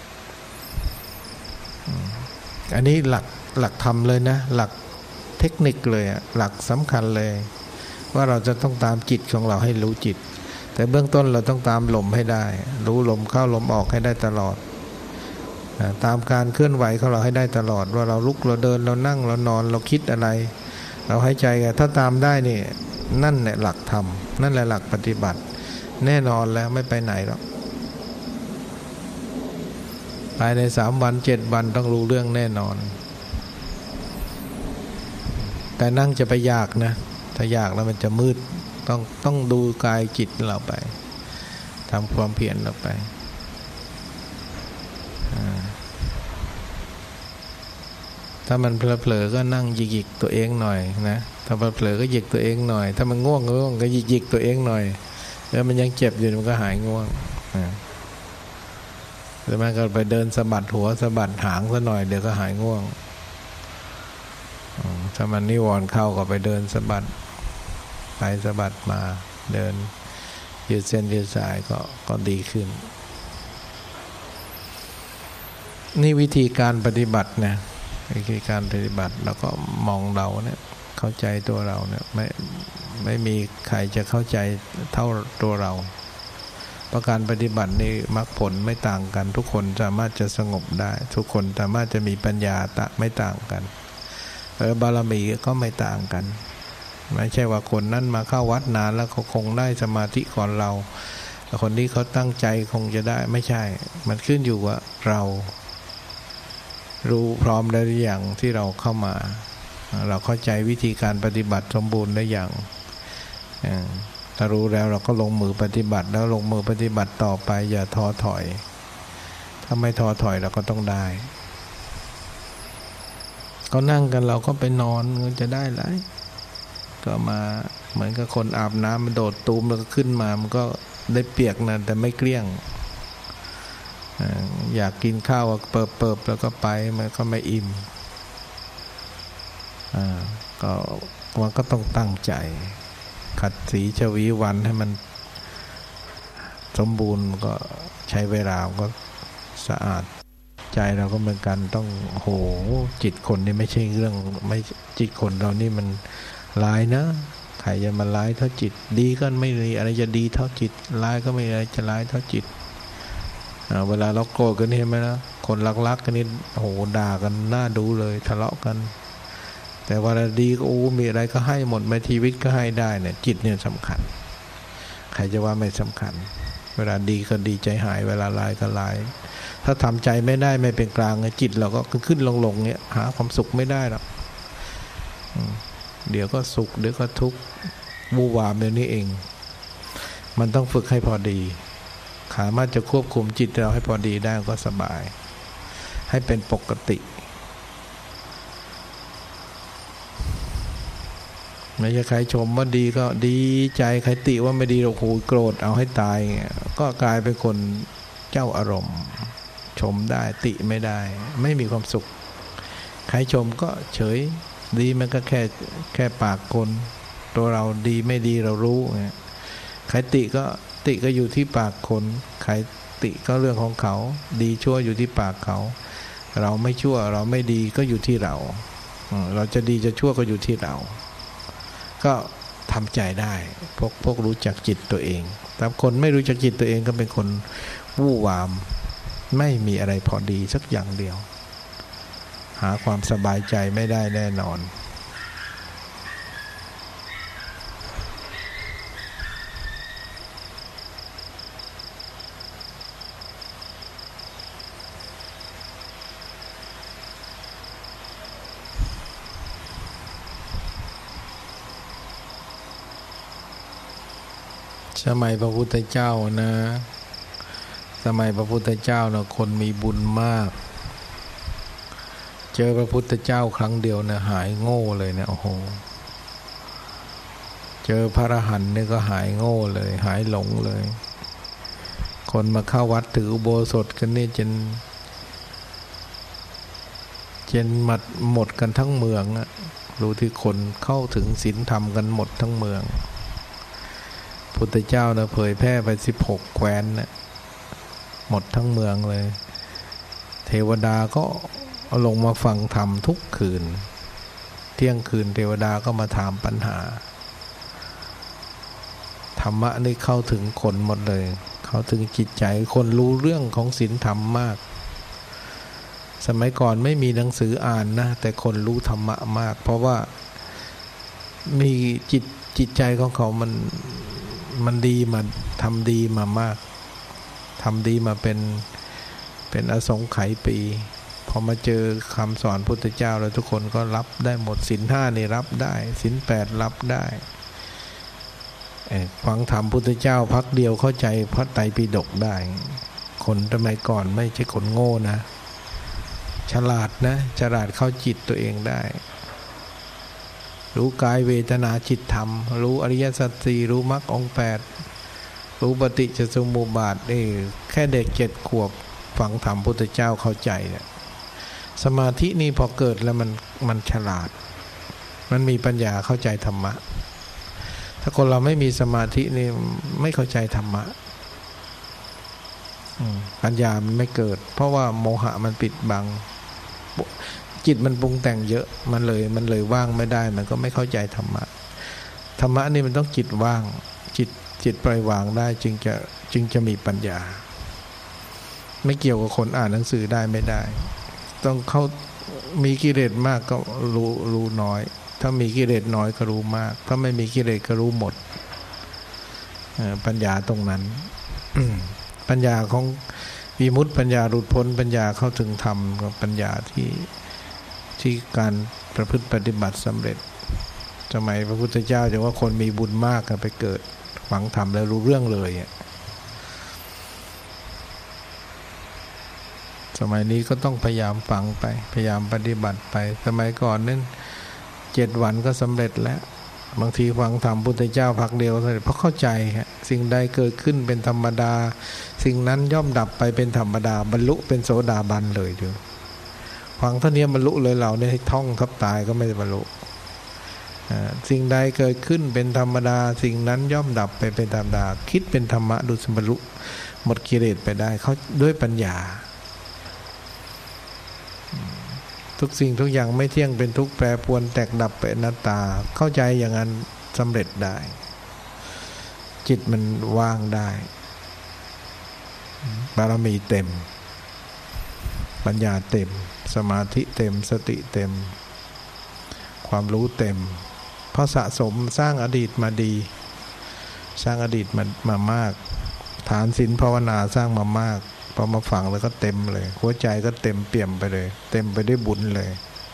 อันนี้หลักหลักธรรมเลยนะหลักเทคนิคเลยอ่ะหลักสำคัญเลยว่าเราจะต้องตามจิตของเราให้รู้จิตแต่เบื้องต้นเราต้องตามลมให้ได้รู้ลมเข้าลมออกให้ได้ตลอดตามการเคลื่อนไหวของเราให้ได้ตลอดว่าเราลุกเราเดินเรานั่งเรานอนเราคิดอะไรเราหายใจกันถ้าตามได้นี่นั่นแหละหลักธรรมนั่นแหละหลักปฏิบัติแน่นอนแล้วไม่ไปไหนหรอกภายในสามวันเจ็ดวันต้องรู้เรื่องแน่นอนแต่นั่งจะไปยากนะถ้ายากแล้วมันจะมืดต้องต้องดูกายจิตเราไปทำความเพียรเราไปถ้ามันเผลอๆก็นั่งหยิกๆตัวเองหน่อยนะถ้ามันเผลอก็หยิกตัวเองหน่อยถ้ามันง่วงง่วงก็หยิกๆตัวเองหน่อยแล้วมันยังเจ็บอยู่มันก็หายง่วงหรือไม่ก็ไปเดินสะบัดหัวสะบัดหางซะหน่อยเดี๋ยวก็หายง่วงถ้ามันนิวรณ์เข้าก็ไปเดินสะบัดไปสะบัดมาเดินยืดเส้นยืดสายก็ก็ดีขึ้นนี่วิธีการปฏิบัตินะวิธีการปฏิบัติแล้วก็มองเราเนี่ยเข้าใจตัวเราเนี่ยไม่ไม่มีใครจะเข้าใจเท่าตัวเราเพราะการปฏิบัตินี่มรรคผลไม่ต่างกันทุกคนสามารถจะสงบได้ทุกคนสามารถจะมีปัญญาตะไม่ต่างกันเออบารมีก็ไม่ต่างกันไม่ใช่ว่าคนนั้นมาเข้าวัดนานแล้วเขาคงได้สมาธิก่อนเราคนนี้เขาตั้งใจคงจะได้ไม่ใช่มันขึ้นอยู่ว่าเรารู้พร้อมได้หรือยังที่เราเข้ามาเราเข้าใจวิธีการปฏิบัติสมบูรณ์ได้อย่างถ้ารู้แล้วเราก็ลงมือปฏิบัติแล้วลงมือปฏิบัติต่อไปอย่าท้อถอยถ้าไม่ท้อถอยเราก็ต้องได้ก็นั่งกันเราก็ไปนอนมันจะได้ไรก็มาเหมือนกับคนอาบน้ำมันโดดตูมแล้วก็ขึ้นมามันก็ได้เปียกนะแต่ไม่เกลี้ยงอยากกินข้าวเปิบเปิบแล้วก็ไปมันก็ไม่อิ่มก็มันก็ต้องตั้งใจขัดสีชวีวันให้มันสมบูรณ์ก็ใช้เวลาก็สะอาดใจเราก็เหมือนกันต้องโหจิตคนนี่ไม่ใช่เรื่องไม่จิตคนเรานี่มันร้ายนะใครจะมาร้ายเท่าจิตดีก็ไม่มีอะไรจะดีเท่าจิตร้ายก็ไม่มีอะไรจะร้ายเท่าจิตเวลาเราโกรธกันเห็นไหมนะคนรักๆกันนี่โหด่ากันน่าดูเลยทะเลาะกันแต่เวลาดีก็โอ้มีอะไรก็ให้หมดในชีวิตก็ให้ได้เนี่ยจิตเนี่ยสำคัญใครจะว่าไม่สำคัญเวลาดีก็ดีใจหายเวลาร้ายก็ร้ายถ้าทำใจไม่ได้ไม่เป็นกลางจิตเราก็ขึ้นลงลงเนี่ยหาความสุขไม่ได้หรอกเดี๋ยวก็สุขเดี๋ยวก็ทุกข์วู่วามเดี๋ยวนี้เองมันต้องฝึกให้พอดีสามารถจะควบคุมจิตเราให้พอดีได้ก็สบายให้เป็นปกติไม่ใช่ใครชมว่าดีก็ดีใจใครติว่าไม่ดีเราโหโกรธเอาให้ตายก็กลายเป็นคนเจ้าอารมณ์ชมได้ติไม่ได้ไม่มีความสุขใครชมก็เฉยดีมันก็แค่แค่ปากคนตัวเราดีไม่ดีเรารู้ใครติก็ติก็อยู่ที่ปากคนใครติก็เรื่องของเขาดีชั่วอยู่ที่ปากเขาเราไม่ชั่วเราไม่ดีก็อยู่ที่เราเราจะดีจะชั่วก็อยู่ที่เราก็ทำใจได้พวกพวกรู้จักจิตตัวเองแต่คนไม่รู้จักจิตตัวเองก็เป็นคนวู่วามไม่มีอะไรพอดีสักอย่างเดียวหาความสบายใจไม่ได้แน่นอนสมัยพระพุทธเจ้านะสมัยพระพุทธเจ้านะคนมีบุญมากเจอพระพุทธเจ้าครั้งเดียวนะหายโง่เลยนะโอ้โหเจอพระอรหันต์นี่ก็หายโง่เลยหายหลงเลยคนมาเข้าวัดถืออุโบสถกันนี่จนจนหมดหมดกันทั้งเมืองอะรู้ที่คนเข้าถึงศีลธรรมกันหมดทั้งเมืองพุทธเจ้านะเผยแพร่ไปสิบหกแคว้นนะหมดทั้งเมืองเลยเทวดาก็เอาลงมาฟังธรรมทุกคืนเที่ยงคืนเทวดาก็มาถามปัญหาธรรมะนี่เข้าถึงคนหมดเลยเข้าถึงจิตใจคนรู้เรื่องของศีลธรรมมากสมัยก่อนไม่มีหนังสืออ่านนะแต่คนรู้ธรรมะมากเพราะว่ามีจิตจิตใจของเขามันมันดีมาทำดีมามากทำดีมาเป็นเป็นอสงไขยปีพอมาเจอคำสอนพุทธเจ้าแล้วทุกคนก็รับได้หมดศีลห้านี่รับได้ศีลแปดรับได้ฟังธรรมพุทธเจ้าพักเดียวเข้าใจพระไตรปิฎกได้คนสมัยก่อนไม่ใช่คนโง่นะฉลาดนะฉลาดเข้าจิตตัวเองได้รู้กายเวทนาจิตธรรมรู้อริยสัจสี่รู้มรรคองค์แปดรู้ปฏิจจสมุปบาทนี่แค่เด็กเจ็ดขวบฟังธรรมพุทธเจ้าเข้าใจเนี่ยสมาธินี่พอเกิดแล้วมันมันฉลาดมันมีปัญญาเข้าใจธรรมะถ้าคนเราไม่มีสมาธินี่ไม่เข้าใจธรรมะปัญญามันไม่เกิดเพราะว่าโมหะมันปิดบังจิตมันปรุงแต่งเยอะมันเลยมันเลยว่างไม่ได้มันก็ไม่เข้าใจธรรมะธรรมะนี่มันต้องจิตว่างจิตจิตปล่อยวางได้จึงจะจึงจะมีปัญญาไม่เกี่ยวกับคนอ่านหนังสือได้ไม่ได้ต้องเข้ามีกิเลสมากก็รู้รู้น้อยถ้ามีกิเลสน้อยก็รู้มากถ้าไม่มีกิเลสก็รู้หมดปัญญาตรงนั้น ปัญญาของวิมุตติปัญญาหลุดพ้นปัญญาเข้าถึงธรรมกับปัญญาที่ที่การประพฤติปฏิบัติสำเร็จสมัยพระพุทธเจ้าจะว่าคนมีบุญมากกันไปเกิดฝังธรรมแล้วรู้เรื่องเลยสมัยนี้ก็ต้องพยายามฝังไปพยายามปฏิบัติไปสมัยก่อนนั้นเจ็ดวันก็สำเร็จแล้วบางทีฟังธรรมพุทธเจ้าพักเดียวเลยเพราะเข้าใจฮะสิ่งใดเกิดขึ้นเป็นธรรมดาสิ่งนั้นย่อมดับไปเป็นธรรมดาบรรลุเป็นโสดาบันเลยดูฟังเท่านี้บรรลุเลยเราเนี่ยให้ท่องทับตายก็ไม่ได้บรรลุสิ่งใดเกิดขึ้นเป็นธรรมดาสิ่งนั้นย่อมดับไปเป็นธรรมดาคิดเป็นธรรมะดูสิบรรลุหมดกิเลสไปได้เขาด้วยปัญญาทุกสิ่งทุกอย่างไม่เที่ยงเป็นทุกข์แปรปรวนแตกดับเป็นอนัตตาเข้าใจอย่างนั้นสำเร็จได้จิตมันว่างได้บารมีเต็มปัญญาเต็มสมาธิเต็มสติเต็มความรู้เต็มเพราะสะสมสร้างอดีตมาดีสร้างอดีตมามามากฐานศีลภาวนาสร้างมามากพอมาฝังแล้วก็เต็มเลยหัวใจก็เต็มเปี่ยมไปเลยเต็มไปด้วยบุญเลย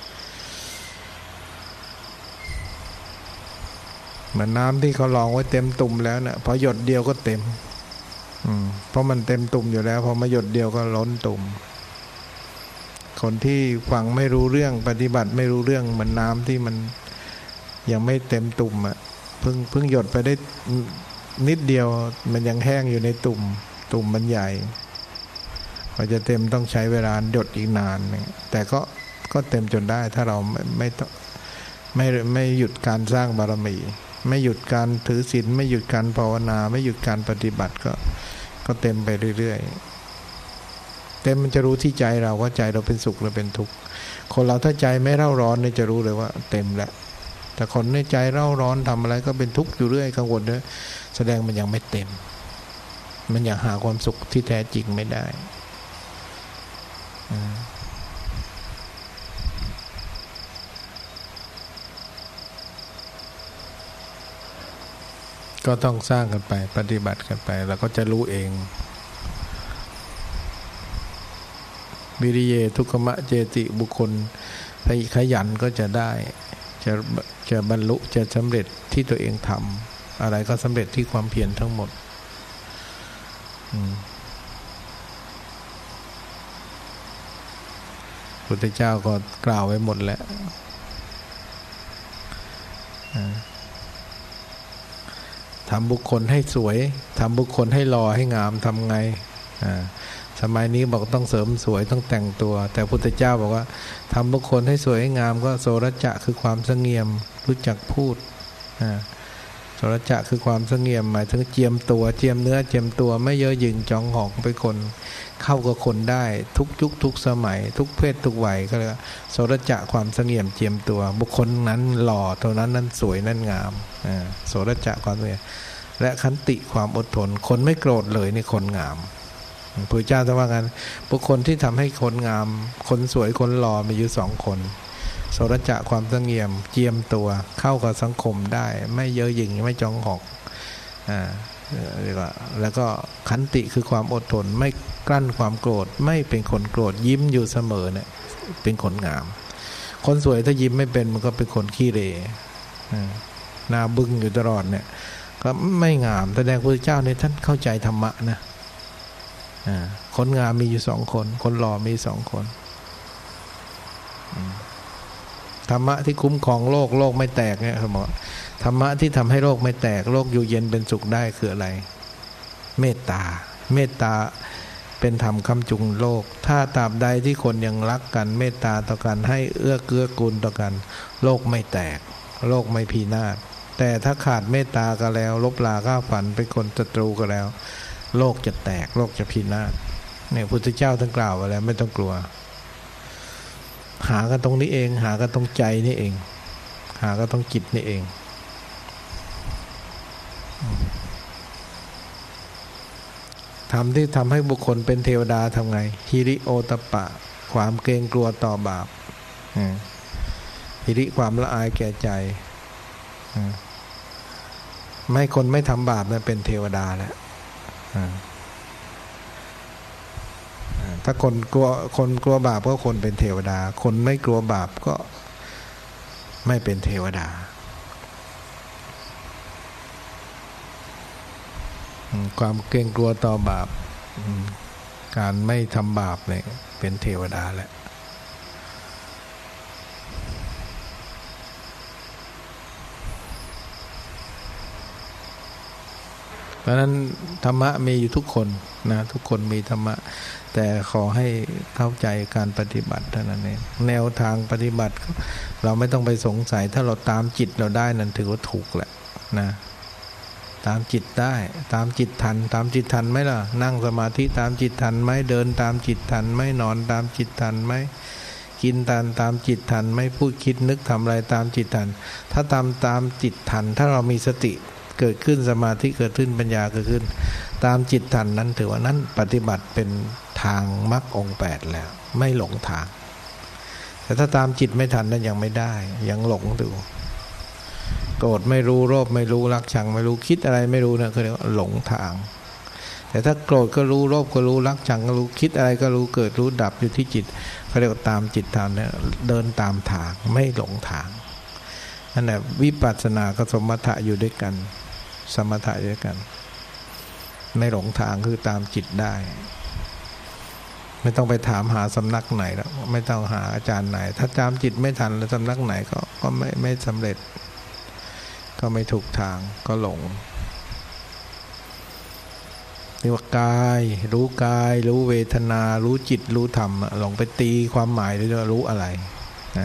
เหมือนน้ำที่เขาลองไว้เต็มตุ่มแล้วเนี่ยพอหยดเดียวก็เต็มอืมเพราะมันเต็มตุ่มอยู่แล้วพอมาหยดเดียวก็ล้นตุ่มคนที่ฟังไม่รู้เรื่องปฏิบัติไม่รู้เรื่องเหมือนน้ำที่มันยังไม่เต็มตุ่มอ่ะเพิ่งเพิ่งหยดไปได้นิดเดียวมันยังแห้งอยู่ในตุ่มตุ่มมันใหญ่พอจะเต็มต้องใช้เวลาหยดอีกนานแต่ก็ก็เต็มจนได้ถ้าเราไม่ไม่ไม่ไม่หยุดการสร้างบารมีไม่หยุดการถือศีลไม่หยุดการภาวนาไม่หยุดการปฏิบัติก็ก็เต็มไปเรื่อยๆเต็มมันจะรู้ที่ใจเราว่าใจเราเป็นสุขหรือเป็นทุกข์คนเราถ้าใจไม่เร่าร้อนเนี่ยจะรู้เลยว่าเต็มแล้วแต่คนในใจเร่าร้อนทำอะไรก็เป็นทุกข์อยู่เรื่อยกังวลด้วยแสดงมันยังไม่เต็มมันยังหาความสุขที่แท้จริงไม่ได้ก็ต้องสร้างกันไปปฏิบัติกันไปแล้วก็จะรู้เองวิริเยทุกขมะเจติบุคคลขยันก็จะได้จะจะบรรลุจะสำเร็จที่ตัวเองทำอะไรก็สำเร็จที่ความเพียรทั้งหมดพุทธเจ้าก็กล่าวไว้หมดแล้วทำบุคคลให้สวยทำบุคคลให้หล่อให้งามทำไงสมัยนี้บอกต้องเสริมสวยต้องแต่งตัวแต่พุทธเจ้าบอกว่าทำบุคคลให้สวยให้งามก็โสรจะคือความเสงี่ยมรู้จักพูดโสรจะคือความเสงี่ยมหมายถึงเจียมตัวเจียมเนื้อเจียมตัวไม่เย่อหยิ่งจองหองเป็นคนเข้ากับคนได้ทุกยุคทุกสมัยทุกเพศทุกวัยก็เลยโสรจะความเสงี่ยมเจียมตัวบุคคลนั้นหล่อเท่านั้นนั้นสวยนั้นงามโสรจะความเสงี่ยมและขันติความอดทนคนไม่โกรธเลยนี่คนงามพระเจ้าจะว่ากันบุคคลที่ทำให้คนงามคนสวยคนหล่อมีอยู่สองคนโสรจะความเสงี่ยมเจียมตัวเข้ากับสังคมได้ไม่เย่อหยิ่งไม่จองหองอ่าแล้วก็ขันติคือความอดทนไม่กลั้นความโกรธไม่เป็นคนโกรธยิ้มอยู่เสมอเนี่ยเป็นคนงามคนสวยถ้ายิ้มไม่เป็นมันก็เป็นคนขี้เหร่หน้าบึ้งอยู่ตลอดเนี่ยก็ไม่งามแสดงพระเจ้าเนี่ยท่านเข้าใจธรรมะนะคนงามมีอยู่สองคนคนหล่อมีสองคนธรรมะที่คุ้มครองโลกโลกไม่แตกเนี่ยเขาบอกธรรมะที่ทำให้โลกไม่แตกโลกอยู่เย็นเป็นสุขได้คืออะไรเมตตาเมตตาเป็นธรรมค้ำจุนโลกถ้าตราบใดที่คนยังรักกันเมตตาต่อกันให้เอื้อเกื้อกูลต่อกันโลกไม่แตกโลกไม่พินาศแต่ถ้าขาดเมตตากันแล้วลบลาฆ่าฝันเป็นคนศัตรูกันแล้วโลกจะแตกโลกจะพินาศเนี่ยพุทธเจ้าท่านกล่าวไว้แล้วไม่ต้องกลัวหากันตรงนี้เองหากันตรงใจนี่เองหากันตรงจิตนี่เองทำที่ทำให้บุคคลเป็นเทวดาทำไงฮิริโอตปะความเกรงกลัวต่อบาปหิริความละอายแก่ใจไม่คนไม่ทำบาปนะเป็นเทวดาแล้วถ้าคนกลัวคนกลัวบาปก็คนเป็นเทวดาคนไม่กลัวบาปก็ไม่เป็นเทวดาความเกรงกลัวต่อบาปการไม่ทำบาปเนี่ยเป็นเทวดาแหละเพราะฉะนั้นธรรมะมีอยู่ทุกคนนะทุกคนมีธรรมะแต่ขอให้เข้าใจการปฏิบัติเท่านั้นเองแนวทางปฏิบัติเราไม่ต้องไปสงสัยถ้าเราตามจิตเราได้นั่นถือว่าถูกแหละนะตามจิตได้ตามจิตทันตามจิตทันไหมล่ะนั่งสมาธิตามจิตทันไหมเดินตามจิตทันไหมนอนตามจิตทันไหมกินตามตามจิตทันไหมพูดคิดนึกทำอะไรตามจิตทันถ้าตามตามจิตทันถ้าเรามีสติเกิดขึ้นสมาธิเกิดขึ้นปัญญาเกิดขึ้นตามจิตทันนั้นถือว่านั้นปฏิบัติเป็นทางมรรคองค์แปดแล้วไม่หลงทางแต่ถ้าตามจิตไม่ทันนั้นยังไม่ได้ยังหลงอยู่โกรธไม่รู้โลภไม่รู้รักชังไม่รู้คิดอะไรไม่รู้นะคือเรียกว่าหลงทางแต่ถ้าโกรธก็รู้โลภก็รู้รักชังก็รู้คิดอะไรก็รู้เกิดรู้ดับอยู่ที่จิตเขาเรียกว่าตามจิตทางเนี่ยเดินตามทางไม่หลงทางนั่นแหละวิปัสสนากับสมถะอยู่ด้วยกันสมถะด้วยกันไม่หลงทางคือตามจิตได้ไม่ต้องไปถามหาสำนักไหนแล้วไม่ต้องหาอาจารย์ไหนถ้าตามจิตไม่ทันแล้วสำนักไหนก็ก็ไม่ไม่สำเร็จก็ไม่ถูกทางก็หลงเรียกว่ากายรู้กายรู้เวทนารู้จิตรู้ธรรมลองไปตีความหมายด้วยว่ารู้อะไรนะ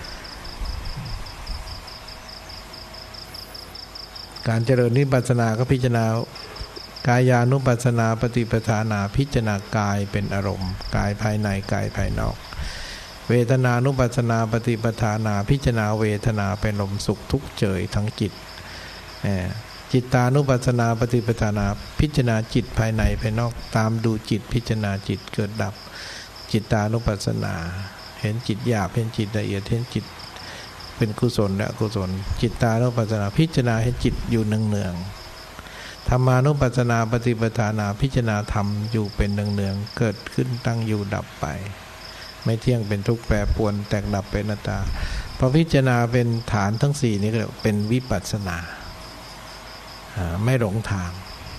การเจริญวิปัสสนาก็พิจารณากายานุปัสสนาปฏิปทานาพิจารณากายเป็นอารมณ์กายภายในกายภายนอกเวทนานุปัสสนาปฏิปทานาพิจารณาเวทนาเป็นลมสุขทุกข์เฉยทั้งจิตจิตตานุปัสสนาปฏิปทานาพิจารณาจิตภายในภายนอกตามดูจิตพิจารณาจิตเกิดดับจิตตานุปัสสนาเห็นจิตหยาบเห็นจิตละเอียดเห็นจิตเป็นกุศลและอกุศลจิตตานุปัสสนาพิจารณาเห็นจิตอยู่เนืองๆธรรมานุปัสสนาปฏิปทานาพิจารณาธรรมอยู่เป็นเนืองๆเกิดขึ้นตั้งอยู่ดับไปไม่เที่ยงเป็นทุกข์แปรปรวนแตกดับเป็นอนัตตาพอพิจารณาเป็นฐานทั้งสี่นี้ก็เป็นวิปัสสนาไม่หลงทาง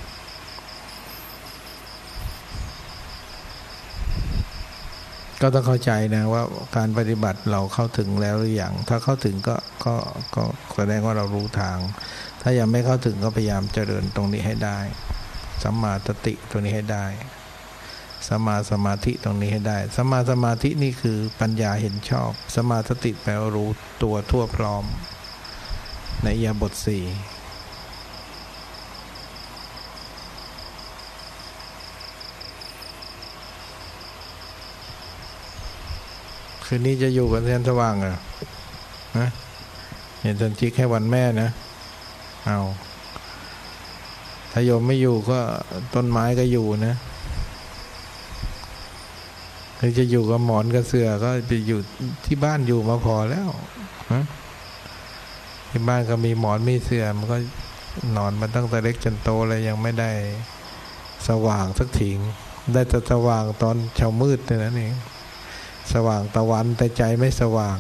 ก็ต้องเข้าใจนะว่าการปฏิบัติเราเข้าถึงแล้วหรือยังถ้าเข้าถึงก็ก็ก็แสดงว่าเรารู้ทางถ้ายังไม่เข้าถึงก็พยายามเจริญตรงนี้ให้ได้สัมมาสติตรงนี้ให้ได้สัมมาสมาธิตรงนี้ให้ได้สัมมาสมาธินี่คือปัญญาเห็นชอบสัมมาสติแปลว่ารู้ตัวทั่วพร้อมในอิริยาบถสี่คืนนี้จะอยู่กันแสนสว่างเหรอนะเห็นจันทร์แค่วันแม่นะเอาถ้าโยมไม่อยู่ก็ต้นไม้ก็อยู่นะหรือจะอยู่กับหมอนกับเสื่อก็ไปอยู่ที่บ้านอยู่มาพอแล้วนะที่บ้านก็มีหมอนมีเสื่อมันก็นอนมาตั้งแต่เล็กจนโตเลยยังไม่ได้สว่างสักทีได้แต่สว่างตอนเช้ามืดเท่านั้นเองสว่างตะวันแต่ใจไม่สว่าง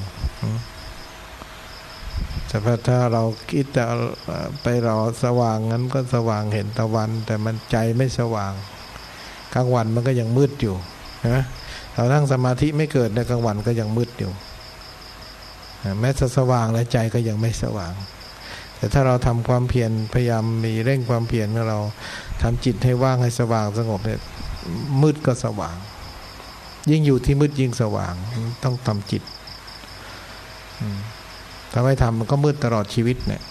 แต่ถ้าเราคิดจะไปรอสว่างงั้นก็สว่างเห็นตะวันแต่มันใจไม่สว่างกลางวันมันก็ยังมืดอยู่นะเรานั่งสมาธิไม่เกิดในกลางวันก็ยังมืดอยู่แม้จะสว่างแล้วใจก็ยังไม่สว่างแต่ถ้าเราทำความเพียรพยายามมีเร่งความเพียรของเราทำจิตให้ว่างให้สว่างสงบเนี่ยมืดก็สว่างยิ่งอยู่ที่มืดยิ่งสว่างต้องทำจิตถ้าไม่ทำมันก็มืดตลอดชีวิตเนี่ย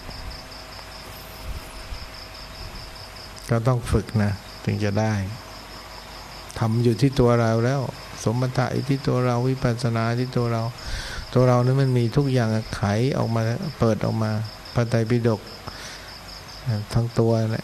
ก็ต้องฝึกนะถึงจะได้ทำอยู่ที่ตัวเราแล้วสมถะอยู่ที่ตัวเราวิปัสสนาที่ตัวเราตัวเรานี่มันมีทุกอย่างไขออกมาเปิดออกมาพระไตรปิฎกทั้งตัวเนี่ย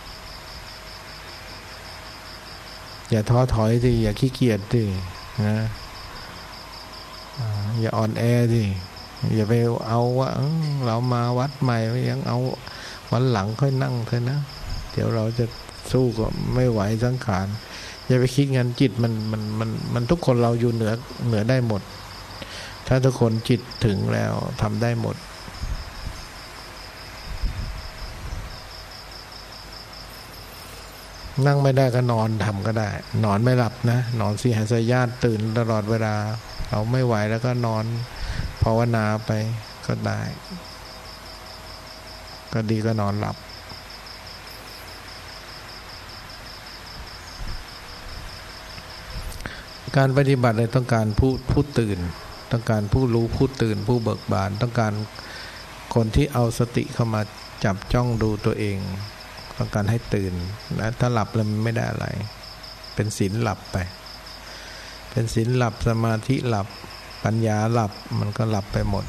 อย่าท้อถอยสิอย่าขี้เกียจสินะอย่าอ่อนแอสิอย่าไปเอาว่าเรามาวัดใหม่ยังเอาวันหลังค่อยนั่งเถอะนะเดี๋ยวเราจะสู้ก็ไม่ไหวสังขารอย่าไปคิดงั้นจิตมันมันมันมันทุกคนเราอยู่เหนือเหนือได้หมดถ้าทุกคนจิตถึงแล้วทำได้หมดนั่งไม่ได้ก็นอนทำก็ได้นอนไม่หลับนะนอนสิหสยาตตื่นตลอดเวลาเราไม่ไหวแล้วก็นอนภาวนาไปก็ได้ก็ดีก็นอนหลับการปฏิบัติเลยต้องการผู้ผู้ตื่นต้องการผู้รู้ผู้ตื่นผู้เบิกบานต้องการคนที่เอาสติเข้ามาจับจ้องดูตัวเองต้องการให้ตื่นนะถ้าหลับแล้วมันไม่ได้อะไรเป็นศีลหลับไปเป็นศีลหลับสมาธิหลับปัญญาหลับมันก็หลับไปหมด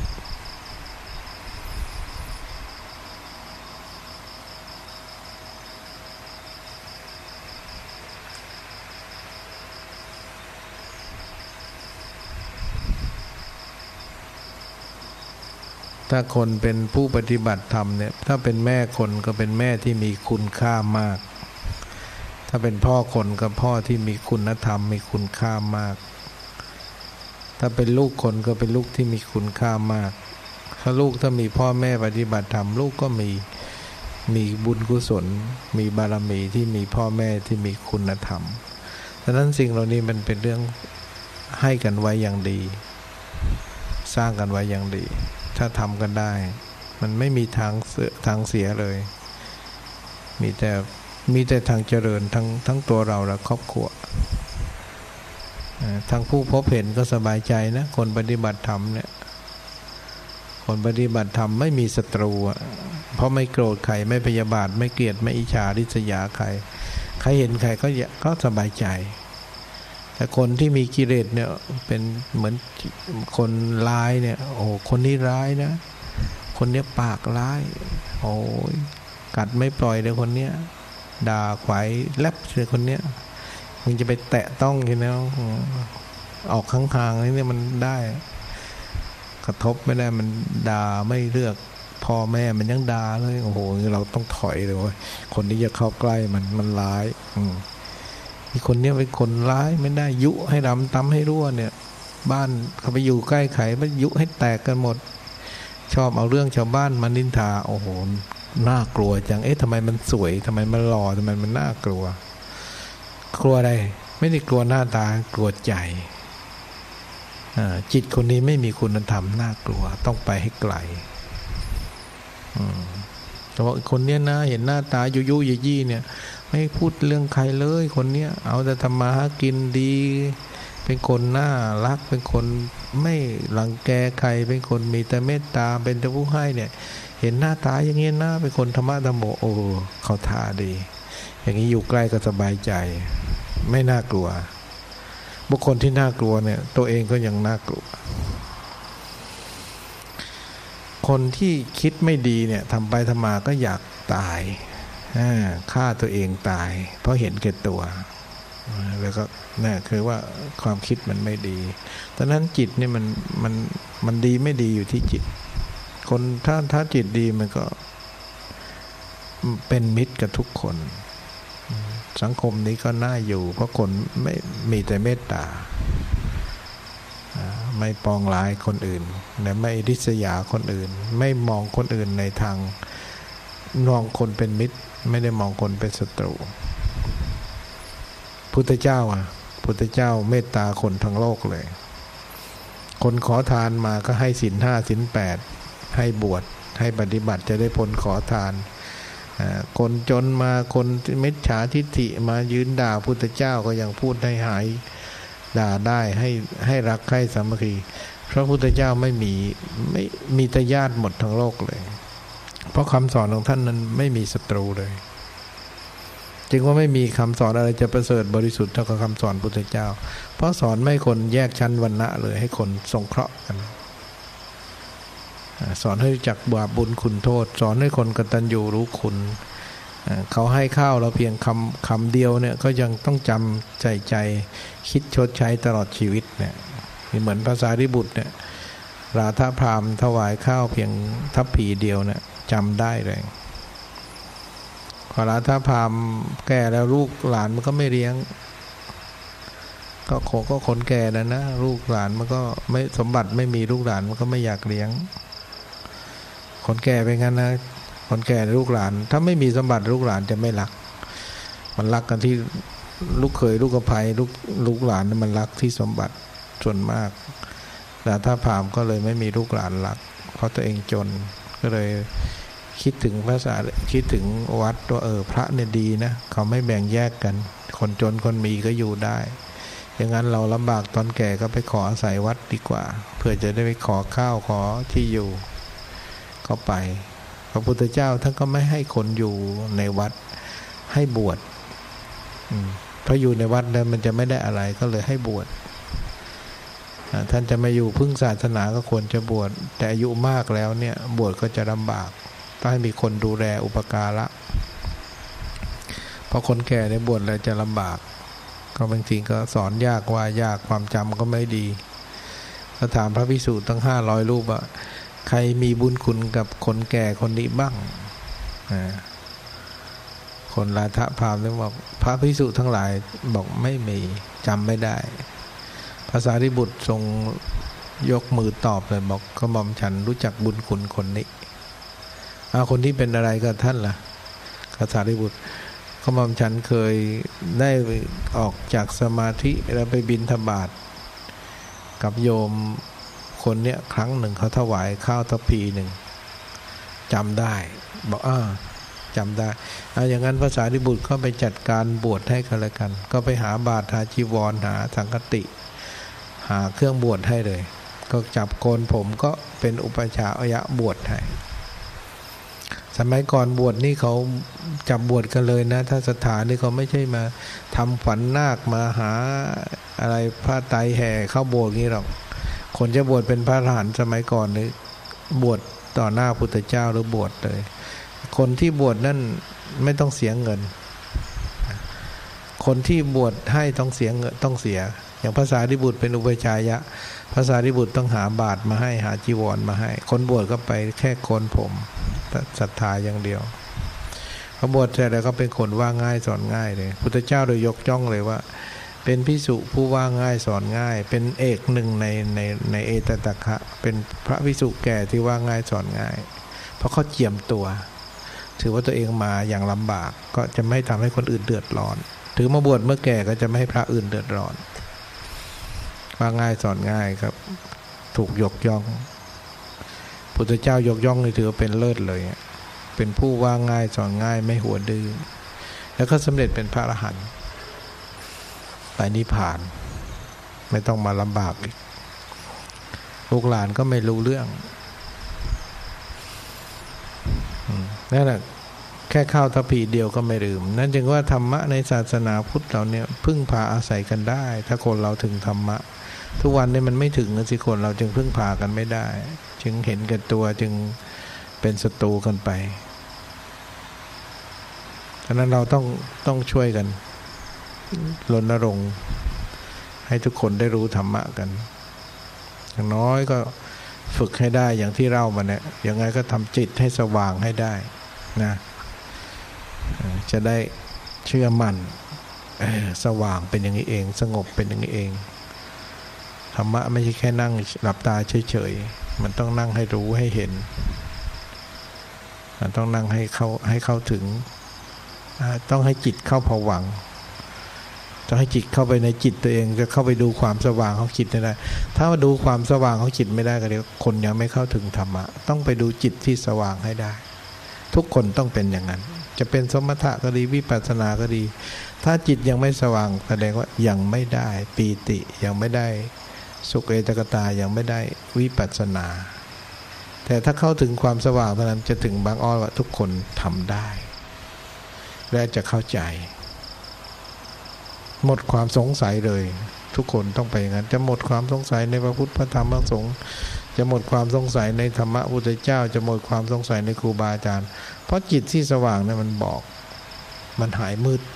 ถ้าคนเป็นผู้ปฏิบัติธรรมเนี่ยถ้าเป็นแม่คนก็เป็นแม่ที่มีคุณค่ามากถ้าเป็นพ่อคนก็พ่อที่มีคุณธรรมมีคุณค่ามากถ้าเป็นลูกคนก็เป็นลูกที่มีคุณค่ามากถ้าลูกถ้ามีพ่อแม่ปฏิบัติธรรมลูกก็มีมีบุญกุศลมีบารมีที่มีพ่อแม่ที่มีคุณธรรมฉะนั้นสิ่งเหล่านี้มันเป็นเรื่องให้กันไว้อย่างดีสร้างกันไว้อย่างดีถ้าทำกันได้มันไม่มีทางเสียทางเสียเลยมีแต่มีแต่ทางเจริญทั้งทั้งตัวเราและครอบครัวทั้งผู้พบเห็นก็สบายใจนะคนปฏิบัติธรรมเนี่ยคนปฏิบัติธรรมไม่มีศัตรูเพราะไม่โกรธใครไม่พยาบาทไม่เกลียดไม่อิจฉาริษยาใครใครเห็นใครก็ก็สบายใจแต่คนที่มีกิเลสเนี่ยเป็นเหมือนคนร้ายเนี่ยโอ้คนนี้ร้ายนะคนนี้ปากร้ายโอ้ยกัดไม่ปล่อยเลยคนเนี้ยด่าขวายแลบเลยคนเนี้ยมึงจะไปแตะต้องใช่ไหมออกข้างๆนี่มันได้กระทบไม่ได้มันด่าไม่เลือกพ่อแม่มันยังด่าเลยโอ้โหเราต้องถอยเลยว่าคนนี้จะเข้าใกล้มันมันร้ายอืมอีกคนนี้เป็นคนร้ายไม่ได้ยุให้ดำตำให้รั่วเนี่ยบ้านเขาไปอยู่ใกล้ไข่มันยุให้แตกกันหมดชอบเอาเรื่องชาวบ้านมานินทาโอ้โหน่ากลัวจังเอ๊ะทำไมมันสวยทำไมมันหล่อทำไมมันน่ากลัวกลัวอะไรไม่ได้กลัวหน้าตากลัวใจจิตคนนี้ไม่มีคุณธรรมน่ากลัวต้องไปให้ไกลแต่ว่าคนเนี้ยนะเห็นหน้าตายุยุยี่ยี่เนี่ยไม่พูดเรื่องใครเลยคนเนี้ยเอาแต่ทำมาหากินดีเป็นคนน่ารักเป็นคนไม่รังแกใครเป็นคนมีแต่เมตตาเป็นแต่ผู้ให้เนี่ยเห็นหน้าตาอย่างนี้นะเป็นคนธรรมะธรรมโมโอ้เขาท่าดีอย่างนี้อยู่ใกล้ก็สบายใจไม่น่ากลัวบุคคลที่น่ากลัวเนี่ยตัวเองก็ยังน่ากลัวคนที่คิดไม่ดีเนี่ยทำไปทำมาก็อยากตายฆ่าตัวเองตายเพราะเห็นแก่ตัวแล้วก็นี่คือว่าความคิดมันไม่ดีดังนั้นจิตนี่มันมันมันดีไม่ดีอยู่ที่จิตคนถ้าถ้าจิตดีมันก็เป็นมิตรกับทุกคนสังคมนี้ก็น่าอยู่เพราะคนไม่มีแต่เมตตาไม่ปองร้ายคนอื่นและไม่ริษยาคนอื่นไม่มองคนอื่นในทางมองคนเป็นมิตรไม่ได้มองคนเป็นศัตรูพุทธเจ้าอ่ะพุทธเจ้าเมตตาคนทั้งโลกเลยคนขอทานมาก็ให้ศีลห้าศีลแปดให้บวชให้ปฏิบัติจะได้พ้นขอทานคนจนมาคนมิจฉาทิฏฐิมายืนด่าพุทธเจ้าก็ยังพูดให้หายด่าได้ให้ให้รักใคร่สามัคคีพระพุทธเจ้าไม่มีไม่มีแต่ญาติหมดทั้งโลกเลยเพราะคำสอนของท่านนั้นไม่มีศัตรูเลยจึงว่าไม่มีคำสอนอะไรจะประเสริฐบริสุทธิ์เท่ากับคำสอนพุทธเจ้าเพราะสอนไม่คนแยกชั้นวรรณะเลยให้คนสงเคราะห์กันสอนให้รู้จักบาปบุญคุณโทษสอนให้คนกตัญญูรู้คุณเขาให้ข้าวเราเพียงคำคำเดียวเนี่ยก็ยังต้องจำใจใจคิดชดใช้ตลอดชีวิตเนี่ยเหมือนภาษาริบุตรเนี่ยราธพราหมณ์ถวายข้าวเพียงทัพพีเดียวนะจำได้เลยพอราธพราหมณ์แก่แล้วลูกหลานมันก็ไม่เลี้ยงก็โคก็คนแก่นะนะลูกหลานมันก็ไม่สมบัติไม่มีลูกหลานมันก็ไม่อยากเลี้ยงคนแก่เป็นงั้นนะคนแก่ลูกหลานถ้าไม่มีสมบัติลูกหลานจะไม่รักมันรักกันที่ลูกเขยลูกกระไพลูกลูกหลานมันรักที่สมบัติส่วนมากแต่ถ้าพราหมณ์ก็เลยไม่มีลูกหลานรักเพราะตัวเองจนก็เลยคิดถึงภาษาคิดถึงวัดว่าเออพระเนี่ยดีนะเขาไม่แบ่งแยกกันคนจนคนมีก็อยู่ได้อย่างนั้นเราลำบากตอนแก่ก็ไปขออาศัยวัดดีกว่าเพื่อจะได้ไปขอข้าวขอที่อยู่ก็ไปพระพุทธเจ้าท่านก็ไม่ให้คนอยู่ในวัดให้บวชเพราะอยู่ในวัดแล้วมันจะไม่ได้อะไรก็เลยให้บวชท่านจะมาอยู่พึ่งศาสนาก็ควรจะบวชแต่อายุมากแล้วเนี่ยบวชก็จะลำบากต้องให้มีคนดูแลอุปการะเพราะคนแก่ในบวชแล้วจะลำบากก็บางทีก็สอนยากว่ายากความจำก็ไม่ดีก็ถามพระภิกษุตั้งห้าร้อยรูปว่าใครมีบุญคุณกับคนแก่คนนี้บ้างคนราธพราหมณ์เนี่ยบอกพระภิกษุทั้งหลายบอกไม่มีจำไม่ได้พระสารีบุตรทรงยกมือตอบเลยบอกก็มอมฉันรู้จักบุญคุณคนนี้เอาคนที่เป็นอะไรกับท่านล่ะพระสารีบุตรก็มอมฉันเคยได้ออกจากสมาธิแล้วไปบิณฑบาตกับโยมคนเนี้ยครั้งหนึ่งเขาถวายข้าวทัพพีหนึ่งจำได้บอกอ้าจำได้เอาอย่างนั้นพระสารีบุตรก็ไปจัดการบวชให้กันแล้วกันก็ไปหาบาตรหาจีวรหาสังฆติหาเครื่องบวชให้เลยก็จับโกนผมก็เป็นอุปชาอยะบวชให้สมัยก่อนบวชนี่เขาจับบวชกันเลยนะถ้าสถานนี่เขาไม่ใช่มาทำขวัญนาคมาหาอะไรผ้าไตรแห่เข้าโบสถ์นี่หรอกคนจะบวชเป็นพระอรหันต์สมัยก่อนนี่บวชต่อหน้าพุทธเจ้าหรือบวชเลยคนที่บวชนั่นไม่ต้องเสียเงินคนที่บวชให้ต้องเสียเงินต้องเสียอย่างพระสารีบุตรเป็นอุปชายะพระสารีบุตรต้องหาบาตรมาให้หาจีวรมาให้คนบวชก็ไปแค่โกนผมศรัทธาอย่างเดียวพอบวชเสร็จแล้วก็เป็นคนว่าง่ายสอนง่ายเลยพุทธเจ้าโดยยกย่องเลยว่าเป็นภิกษุผู้ว่าง่ายสอนง่ายเป็นเอกหนึ่งในในในเอตตัคคะเป็นพระภิกษุแก่ที่ว่าง่ายสอนง่ายเพราะเขาเจียมตัวถือว่าตัวเองมาอย่างลำบากก็จะไม่ทำให้คนอื่นเดือดร้อนถือมาบวชเมื่อแก่ก็จะไม่ให้พระอื่นเดือดร้อนว่าง่ายสอนง่ายครับถูกยกย่องพุทธเจ้ายกย่องเลยถือว่าเป็นเลิศเลยเป็นผู้ว่าง่ายสอนง่ายไม่หัวดื้อแล้วก็สำเร็จเป็นพระอรหันต์ไปนิพพานไม่ต้องมาลำบากอีกลูกหลานก็ไม่รู้เรื่องนั่นแหละแค่ข้าวทัพพีเดียวก็ไม่ลืมนั่นจึงว่าธรรมะในศาสนาพุทธเราเนี่ยพึ่งพาอาศัยกันได้ถ้าคนเราถึงธรรมะทุกวันนี้มันไม่ถึงนะสิคนเราจึงพึ่งพากันไม่ได้จึงเห็นแก่ตัวจึงเป็นศัตรูกันไปฉะนั้นเราต้องต้องช่วยกันรณรงค์ให้ทุกคนได้รู้ธรรมะกันอย่างน้อยก็ฝึกให้ได้อย่างที่เล่ามาเนี่ยยังไงก็ทำจิตให้สว่างให้ได้นะจะได้เชื่อมั่นสว่างเป็นอย่างนี้เองสงบเป็นอย่างนี้เองธรรมะไม่ใช่แค่นั่งหลับตาเฉยๆมันต้องนั่งให้รู้ให้เห็นมันต้องนั่งให้เข้าให้เข้าถึงต้องให้จิตเข้าภวังค์ต้องให้จิตเข้าไปในจิตตัวเองจะเข้าไปดูความสว่างของจิตได้ถ้ามาดูความสว่างของจิตไม่ได้ก็เดี๋ยวคนยังไม่เข้าถึงธรรมะต้องไปดูจิตที่สว่างให้ได้ทุกคนต้องเป็นอย่างนั้นจะเป็นสมถะก็ดีวิปัสสนาก็ดีถ้าจิตยังไม่สว่างแสดงว่ายังไม่ได้ปีติยังไม่ได้สุขเอตกตายังไม่ได้วิปัสสนาแต่ถ้าเข้าถึงความสว่างเท่านั้นจะถึงบางอ้อว่าทุกคนทำได้และจะเข้าใจหมดความสงสัยเลยทุกคนต้องไปอย่างนั้นจะหมดความสงสัยในพระพุทธพระธรรมพระสงฆ์จะหมดความสงสัยในธรรมะพุทธเจ้าจะหมดความสงสัยในครูบาอาจารย์เพราะจิตที่สว่างเนี่ยมันบอกมันหายมืด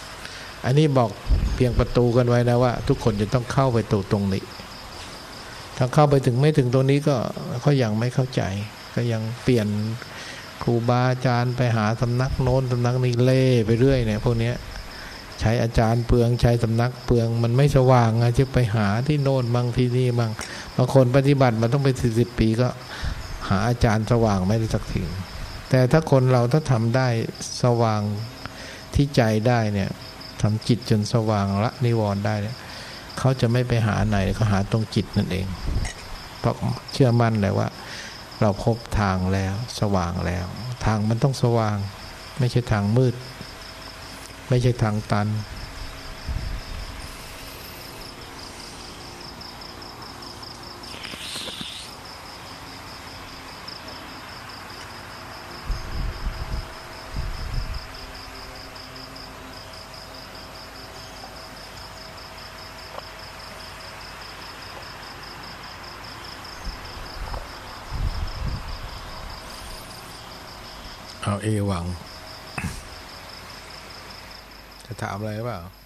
อันนี้บอกเพียงประตูกันไว้นะว่าทุกคนจะต้องเข้าไปตรงตรงนี้ถ้าเข้าไปถึงไม่ถึงตรงนี้ก็เขายังไม่เข้าใจก็ยังเปลี่ยนครูบาอาจารย์ไปหาสำนักโน้นสำนักนี้เล่ไปเรื่อยเนี่ยพวกเนี้ยใช้อาจารย์เปลืองใช้สำนักเปลืองมันไม่สว่างอะจะไปหาที่โน่นบางที่นี่บางบางคนปฏิบัติมันต้องเป็นสี่สิบปีก็หาอาจารย์สว่างไม่ได้สักทีแต่ถ้าคนเราถ้าทำได้สว่างที่ใจได้เนี่ยทำจิตจนสว่างละนิวรณ์ได้เนี่ยเขาจะไม่ไปหาไหนเขาหาตรงจิตนั่นเองเพราะเชื่อมั่นเลยว่าเราพบทางแล้วสว่างแล้วทางมันต้องสว่างไม่ใช่ทางมืดไม่ใช่ทางตันเอาเอวังจะถามอะไรเปล่า